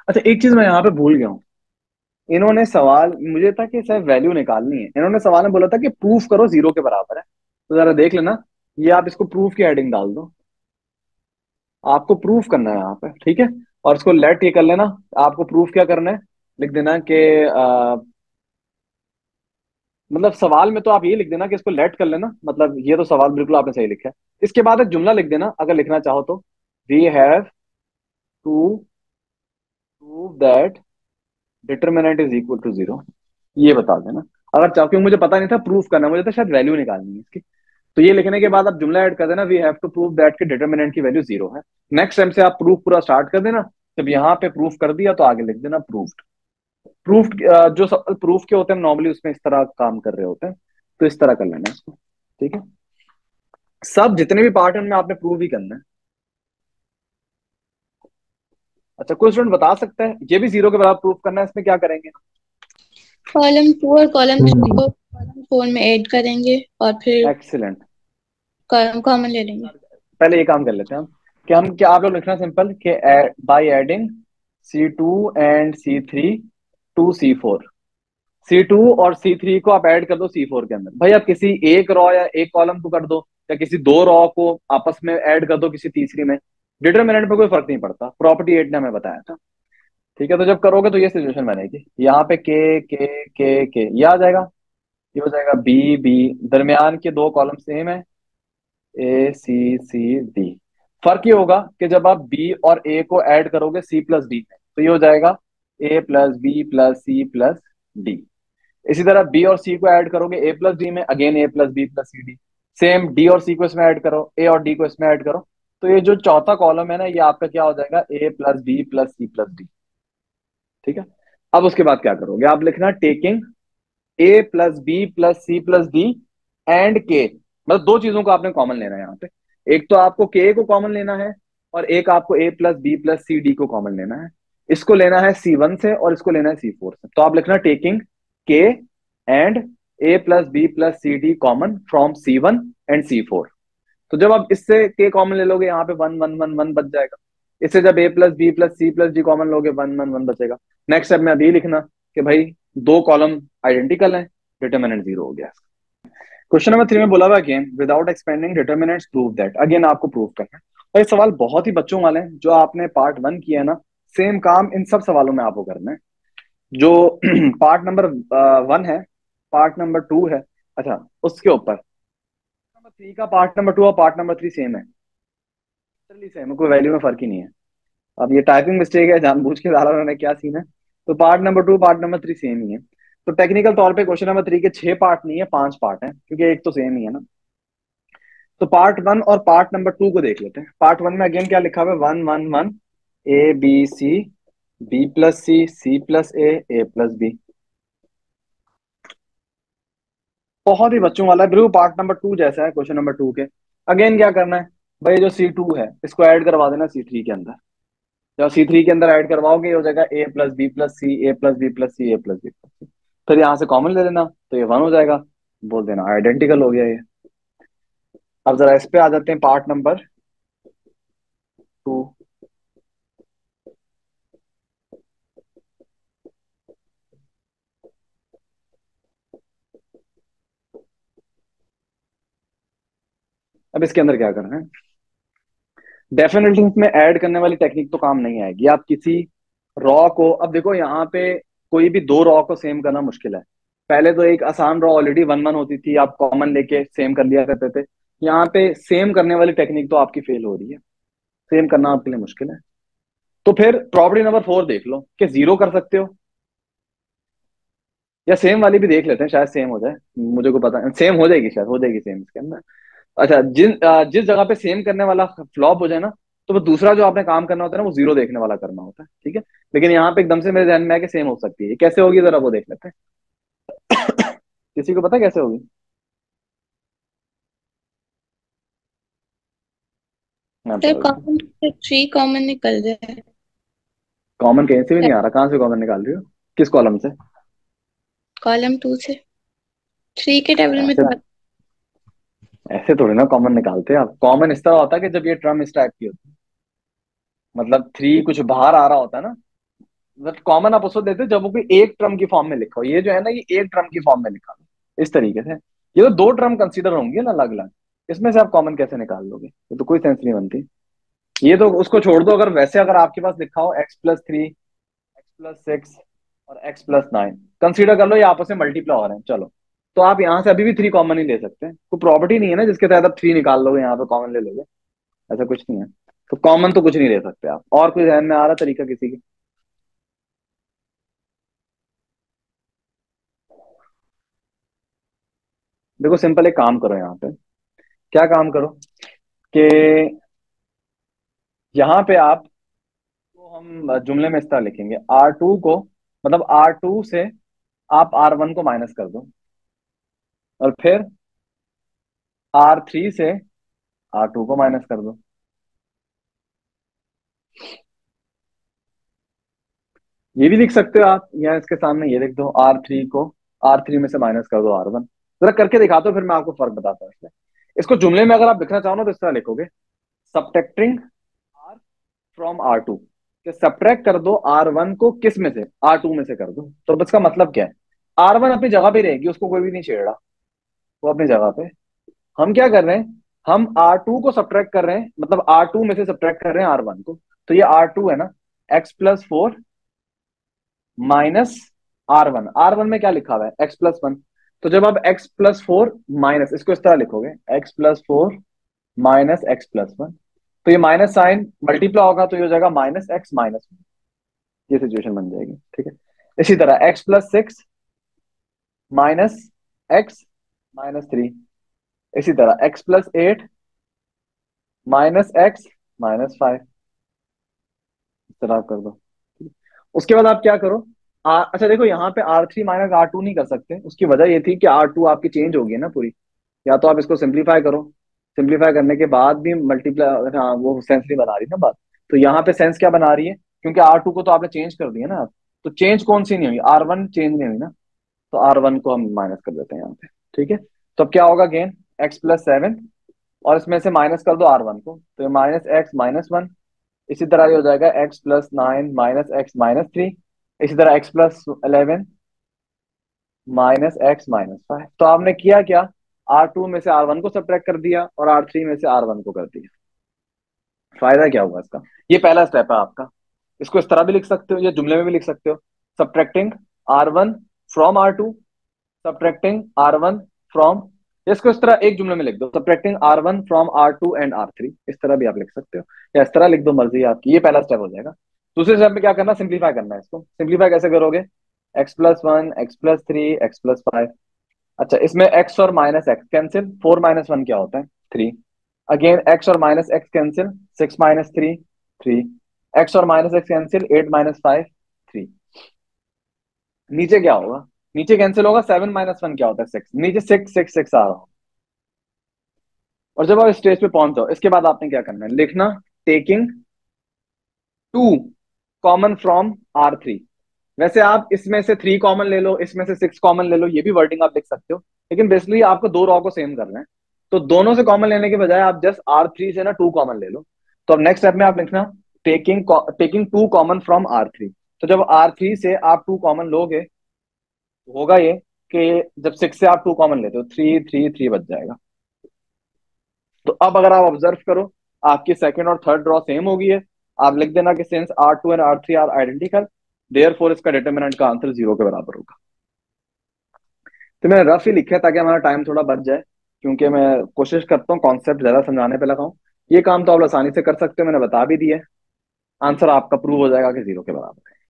अच्छा एक चीज मैं यहाँ पे भूल गया हूँ, इन्होंने सवाल मुझे था कि सर वैल्यू निकालनी है, इन्होंने सवाल में बोला था कि प्रूफ करो जीरो के बराबर है। तो जरा देख लेना, ये आप इसको प्रूफ की हेडिंग डाल दो, आपको प्रूफ करना है यहाँ पे, ठीक है। और इसको लेट ये कर लेना, आपको प्रूफ क्या करना है, लिख देना कि मतलब सवाल में तो आप ये लिख देना कि इसको लेट कर लेना, मतलब ये तो सवाल बिल्कुल आपने सही लिखा है। इसके बाद एक जुमला लिख देना अगर लिखना चाहो तो, we have to prove that determinant is equal to zero, ये बता देना। अगर चाहो, क्योंकि मुझे पता नहीं था प्रूफ करना, मुझे तो शायद वैल्यू निकालनी है इसकी। तो ये लिखने के बाद आप जुमला ऐड कर देना, we have to prove that की डिटर्मिनेंट की वैल्यू जीरो है। नेक्स्ट टाइम से आप प्रूफ पूरा स्टार्ट कर देना, जब यहाँ पे प्रूफ कर दिया तो आगे लिख देना प्रूफ्ड। प्रूफ जो प्रूफ के होते हैं नॉर्मली उसमें इस तरह काम कर रहे होते हैं, तो इस तरह कर लेना इसको, ठीक है। सब जितने भी पार्ट हैं उनमें आपने प्रूव ही करना है। अच्छा कोई स्टूडेंट बता सकता है, ये भी जीरो के बराबर प्रूफ करना है, इसमें क्या करेंगे? कॉलम 2 और कॉलम 3 को कॉलम 4 में ऐड करेंगे और फिर एक्सीलेंट। कॉलम कॉमन ले लेंगे। पहले ये काम कर लेते हैं हम, कि हम क्या, आप लोग लिखना सिंपल कि by adding C2 and C3 to C4, C2 और C3 को आप ऐड कर दो C4 के अंदर। भाई आप किसी एक रॉ या एक कॉलम को कर दो, या किसी दो रॉ को आपस में ऐड कर दो किसी तीसरी में, डिटरमिनेंट पे कोई फर्क नहीं पड़ता, प्रॉपर्टी 8 ने हमें बताया था। ठीक है, तो जब करोगे तो ये सिचुएशन बनेगी, यहाँ पे के ये आ जाएगा, ये हो जाएगा बी बी, दरमियान के दो कॉलम सेम है, A C C D। फर्क ये होगा कि जब आप बी और ए को ऐड करोगे C+D में, तो ये हो जाएगा A+B+C+D। इसी तरह बी और सी को ऐड करोगे A+D में, अगेन A+B+CD। सेम डी और सी को इसमें ऐड करो, ए और डी को इसमें ऐड करो, तो ये जो चौथा कॉलम है ना, ये आपका क्या हो जाएगा, A+B+C+D। ठीक है। अब उसके बाद क्या करोगे, आप लिखना टेकिंग A+B+C+D एंड के, मतलब दो चीजों को आपने कॉमन लेना है यहाँ पे। एक तो आपको के को कॉमन लेना है, और एक आपको A+B+C+D को कॉमन लेना है। इसको लेना है C1 से और इसको लेना है C4 से। तो आप लिखना टेकिंग के and A+B+C+D common from C1 and C4। तो जब आप इससे के कॉमन ले लोगे, यहाँ पे 1 1 1 1 बच जाएगा। इससे जब A+B+C+D कॉमन लोगे, 1 1 1 बचेगा। नेक्स्ट स्टेप में अभी लिखना कि भाई दो कॉलम आइडेंटिकल हैं, डिटरमिनेंट जीरो हो गया। क्वेश्चन नंबर 3 में बोला हुआ again without expanding determinants prove that, again आपको प्रूव करना है। और ये सवाल बहुत ही बच्चों वाले हैं, जो आपने पार्ट 1 किया है ना, सेम काम इन सब सवालों में आपको करना है। जो पार्ट नंबर 1 है, पार्ट नंबर 2 है, अच्छा उसके ऊपर नंबर 3 का पार्ट नंबर 2 और पार्ट नंबर 3 सेम है, सेम है, कोई वैल्यू में फर्क ही नहीं है। अब ये टाइपिंग मिस्टेक है, जानबूझ के डाला उन्होंने, क्या सीन है। तो part number 2 part number 3 same ही है। तो टेक्निकल तौर पे क्वेश्चन नंबर 3 के 6 पार्ट नहीं है, 5 पार्ट है, क्योंकि एक तो सेम ही है ना। तो पार्ट 1 और पार्ट नंबर 2 को देख लेते हैं। पार्ट 1 में अगेन क्या लिखा हुआ है, 1 1 1, A B C, B+C, C+A, A+B। बहुत ही बच्चों वाला है, बिल्कुल पार्ट नंबर 2 जैसा है क्वेश्चन नंबर 2 के। अगेन क्या करना है, भाई जो C2 है इसको ऐड करवा देना C3 के अंदर। जब C3 के अंदर ऐड करवाओगे, ये हो जाएगा A+B+C, A+B+C, A+B+C। फिर यहाँ से कॉमन ले लेना, तो ये 1 हो जाएगा, बोल देना आइडेंटिकल हो गया ये। अब जरा इस पे आ जाते हैं, पार्ट नंबर 2। अब इसके अंदर क्या करना है, डेफिनेटली इसमें ऐड करने वाली टेक्निक तो काम नहीं आएगी। आप किसी रॉ को, अब देखो यहाँ पे कोई भी दो रॉ को सेम करना मुश्किल है। पहले तो एक आसान रॉ ऑलरेडी 1 1 होती थी, आप कॉमन लेके सेम कर लिया करते थे। यहाँ पे सेम करने वाली टेक्निक तो आपकी फेल हो रही है, सेम करना आपके लिए मुश्किल है। तो फिर प्रॉपर्टी नंबर 4 देख लो कि जीरो कर सकते हो, या सेम वाली भी देख लेते हैं, शायद सेम हो जाए, मुझे को पता सेम हो जाएगी, शायद हो जाएगी सेम इसके अंदर। अच्छा जिस जगह पे सेम करने वाला फ्लॉप हो जाए ना, तो वो दूसरा जो आपने काम करना होता है ना, वो जीरो देखने वाला करना होता है, ठीक है। लेकिन यहाँ पे एकदम से मेरे ध्यान में है कि सेम हो सकती है, कैसे होगी जरा वो देख लेते हैं। किसी को पता कैसे होगी? हाँ सर तो कॉमन से 3 कॉमन निकल जाए। कॉमन कहीं से भी नहीं आ रहा, कहाँ से कॉमन निकाल रही हो, किस कॉलम से? कॉलम 2 से 3 के टेबल में ऐसे तो ऐसे थोड़ी ना कॉमन निकालते हैं आप। कॉमन इस तरह होता है कि जब ये टर्म इस टाइप की होती है, मतलब 3 कुछ बाहर आ रहा होता है ना, बट कॉमन आप उसको देते हो जब वो कोई एक टर्म की फॉर्म में लिखा हो। ये जो है ना, ये एक टर्म की फॉर्म में लिखा हो इस तरीके से। ये तो दो टर्म कंसीडर होंगे ना अलग अलग, इसमें से आप कॉमन कैसे निकाल लोगे? ये तो कोई सेंस नहीं बनती। ये तो उसको छोड़ दो, अगर वैसे अगर आपके पास लिखा हो x+3, x+6 और x+9, कंसीडर कर लो ये आपस में मल्टीप्लाई हो रहे हैं, चलो, तो आप यहाँ से अभी भी 3 कॉमन ही ले सकते हैं। कोई प्रॉपर्टी नहीं है ना जिसके तहत आप 3 निकाल लोगे यहाँ पे कॉमन ले लोगे, ऐसा कुछ नहीं है। तो कॉमन तो कुछ नहीं ले सकते आप। और कोई ध्यान में आ रहा तरीका किसी के? देखो सिंपल एक काम करो यहाँ पे। क्या काम करो कि यहाँ पे आप, तो हम जुमले में इस तरह लिखेंगे, R2 को, मतलब R2 से आप R1 को माइनस कर दो, और फिर R3 से R2 को माइनस कर दो। ये भी लिख सकते हो आप, या इसके सामने ये लिख दो, R3 को R3 में से माइनस कर दो R1। जरा करके दिखा दो, फिर मैं आपको फर्क बताता हूँ इसमें। इसको जुमले में अगर आप लिखना चाहो ना तो इस तरह लिखोगे, सब्ट्रैक्टिंग R फ्रॉम R2, कि सब्ट्रैक्ट कर दो R1 को किस में से, R2 में से कर दो। तो इसका मतलब क्या है, R1 अपनी जगह पे रहेगी, उसको कोई भी नहीं छेड़ रहा, वो अपनी जगह पे। हम क्या कर रहे हैं, हम R2 को सब्ट्रैक्ट कर रहे हैं, मतलब R2 में से सब्ट्रैक्ट कर रहे हैं R1 को। तो ये R2 है ना, x+4 माइनस R1 में क्या लिखा हुआ है, x+1। तो जब आप x+4 माइनस, इसको इस तरह लिखोगे, x+4 माइनस x+1, तो ये माइनस साइन मल्टीप्लाई होगा, तो ये हो जाएगा -x-1। ये सिचुएशन बन जाएगी, ठीक है। इसी तरह x+6 माइनस x-3, इसी तरह x+8 -x-5, इस तरह आप कर दो। उसके बाद आप क्या करो, अच्छा देखो यहाँ पे R3 माइनस R2 नहीं कर सकते, उसकी वजह ये थी कि R2 आपकी चेंज होगी ना पूरी। या तो आप इसको सिंप्लीफाई करो, सिंप्लीफाई करने के बाद भी मल्टीप्लाई, हाँ वो सेंस नहीं बना रही ना बात। तो यहाँ पे सेंस क्या बना रही है, क्योंकि R2 को तो आपने चेंज कर दिया ना आप, तो चेंज कौन सी नहीं हुई, R1 चेंज नहीं हुई ना, तो R1 को हम माइनस कर देते हैं यहाँ पे, ठीक है। तो अब क्या होगा गेन, x+7, और इसमें से माइनस कर दो R1 को, तो -x-1। इसी तरह ये हो जाएगा x+9 माइनस x-3। इसी तरह x+11 -x-5। तो आपने किया क्या, R2 में से R1 को सब्ट्रैक्ट कर दिया और R3 में से R1 को कर दिया। फायदा क्या हुआ इसका, ये पहला स्टेप है आपका। इसको इस तरह भी लिख सकते हो, या जुमले में भी लिख सकते हो, subtracting R1 from R2, subtracting R1 from, इसको इस तरह एक जुमले में लिख दो, subtracting R1 from R2 and R3, इस तरह भी आप लिख सकते हो, या इस तरह लिख दो, मर्जी है आपकी। ये पहला स्टेप हो जाएगा। दूसरे स्टेप में क्या करना, सिंप्लीफाई करना है इसको। सिंप्लीफाई कैसे करोगे, x+1 x+3 x+5। अच्छा, इसमें x और माइनस x कैंसिल, 4 - 1 क्या होता है, 3। अगेन x और माइनस x कैंसिल, 6 - 3 3। x और माइनस x कैंसिल, 8 - 5 3। नीचे क्या होगा, नीचे कैंसिल होगा, 7 - 1 क्या होता है, 6। नीचे 6 6 6 आ रहा हो। और जब आप स्टेज पे पहुंच जाओ, इसके बाद आपने क्या करना है, लिखना टेकिंग 2 कॉमन फ्रॉम R3। वैसे आप इसमें से 3 कॉमन ले लो, इसमें से 6 कॉमन ले लो, ये भी वर्डिंग आप लिख सकते हो, लेकिन बेसिकली आपको दो रॉ को सेम करना है। तो दोनों से कॉमन लेने के बजाय आप जस्ट R3 से ना 2 कॉमन ले लो। तो अब नेक्स्ट स्टेप में आप लिखना taking taking 2 common from R3। तो जब R3 से आप 2 कॉमन लोगे, तो होगा ये कि जब 6 से आप 2 कॉमन लेते हो, 3 3 3 बच जाएगा। तो अब अगर आप ऑब्जर्व करो, आपकी सेकंड और थर्ड रॉ सेम होगी है। आप लिख देना कि since R2 and R3 are identical, therefore इसका डिटरमिनेंट का आंसर 0 के बराबर होगा। तो मैंने रफ ही लिखा है ताकि हमारा टाइम थोड़ा बच जाए, क्योंकि मैं कोशिश करता हूँ कॉन्सेप्ट ज्यादा समझाने पे लगाऊं। ये काम तो आप आसानी से कर सकते हो, मैंने बता भी दिया है। आंसर आपका प्रूव हो जाएगा कि 0 के बराबर है।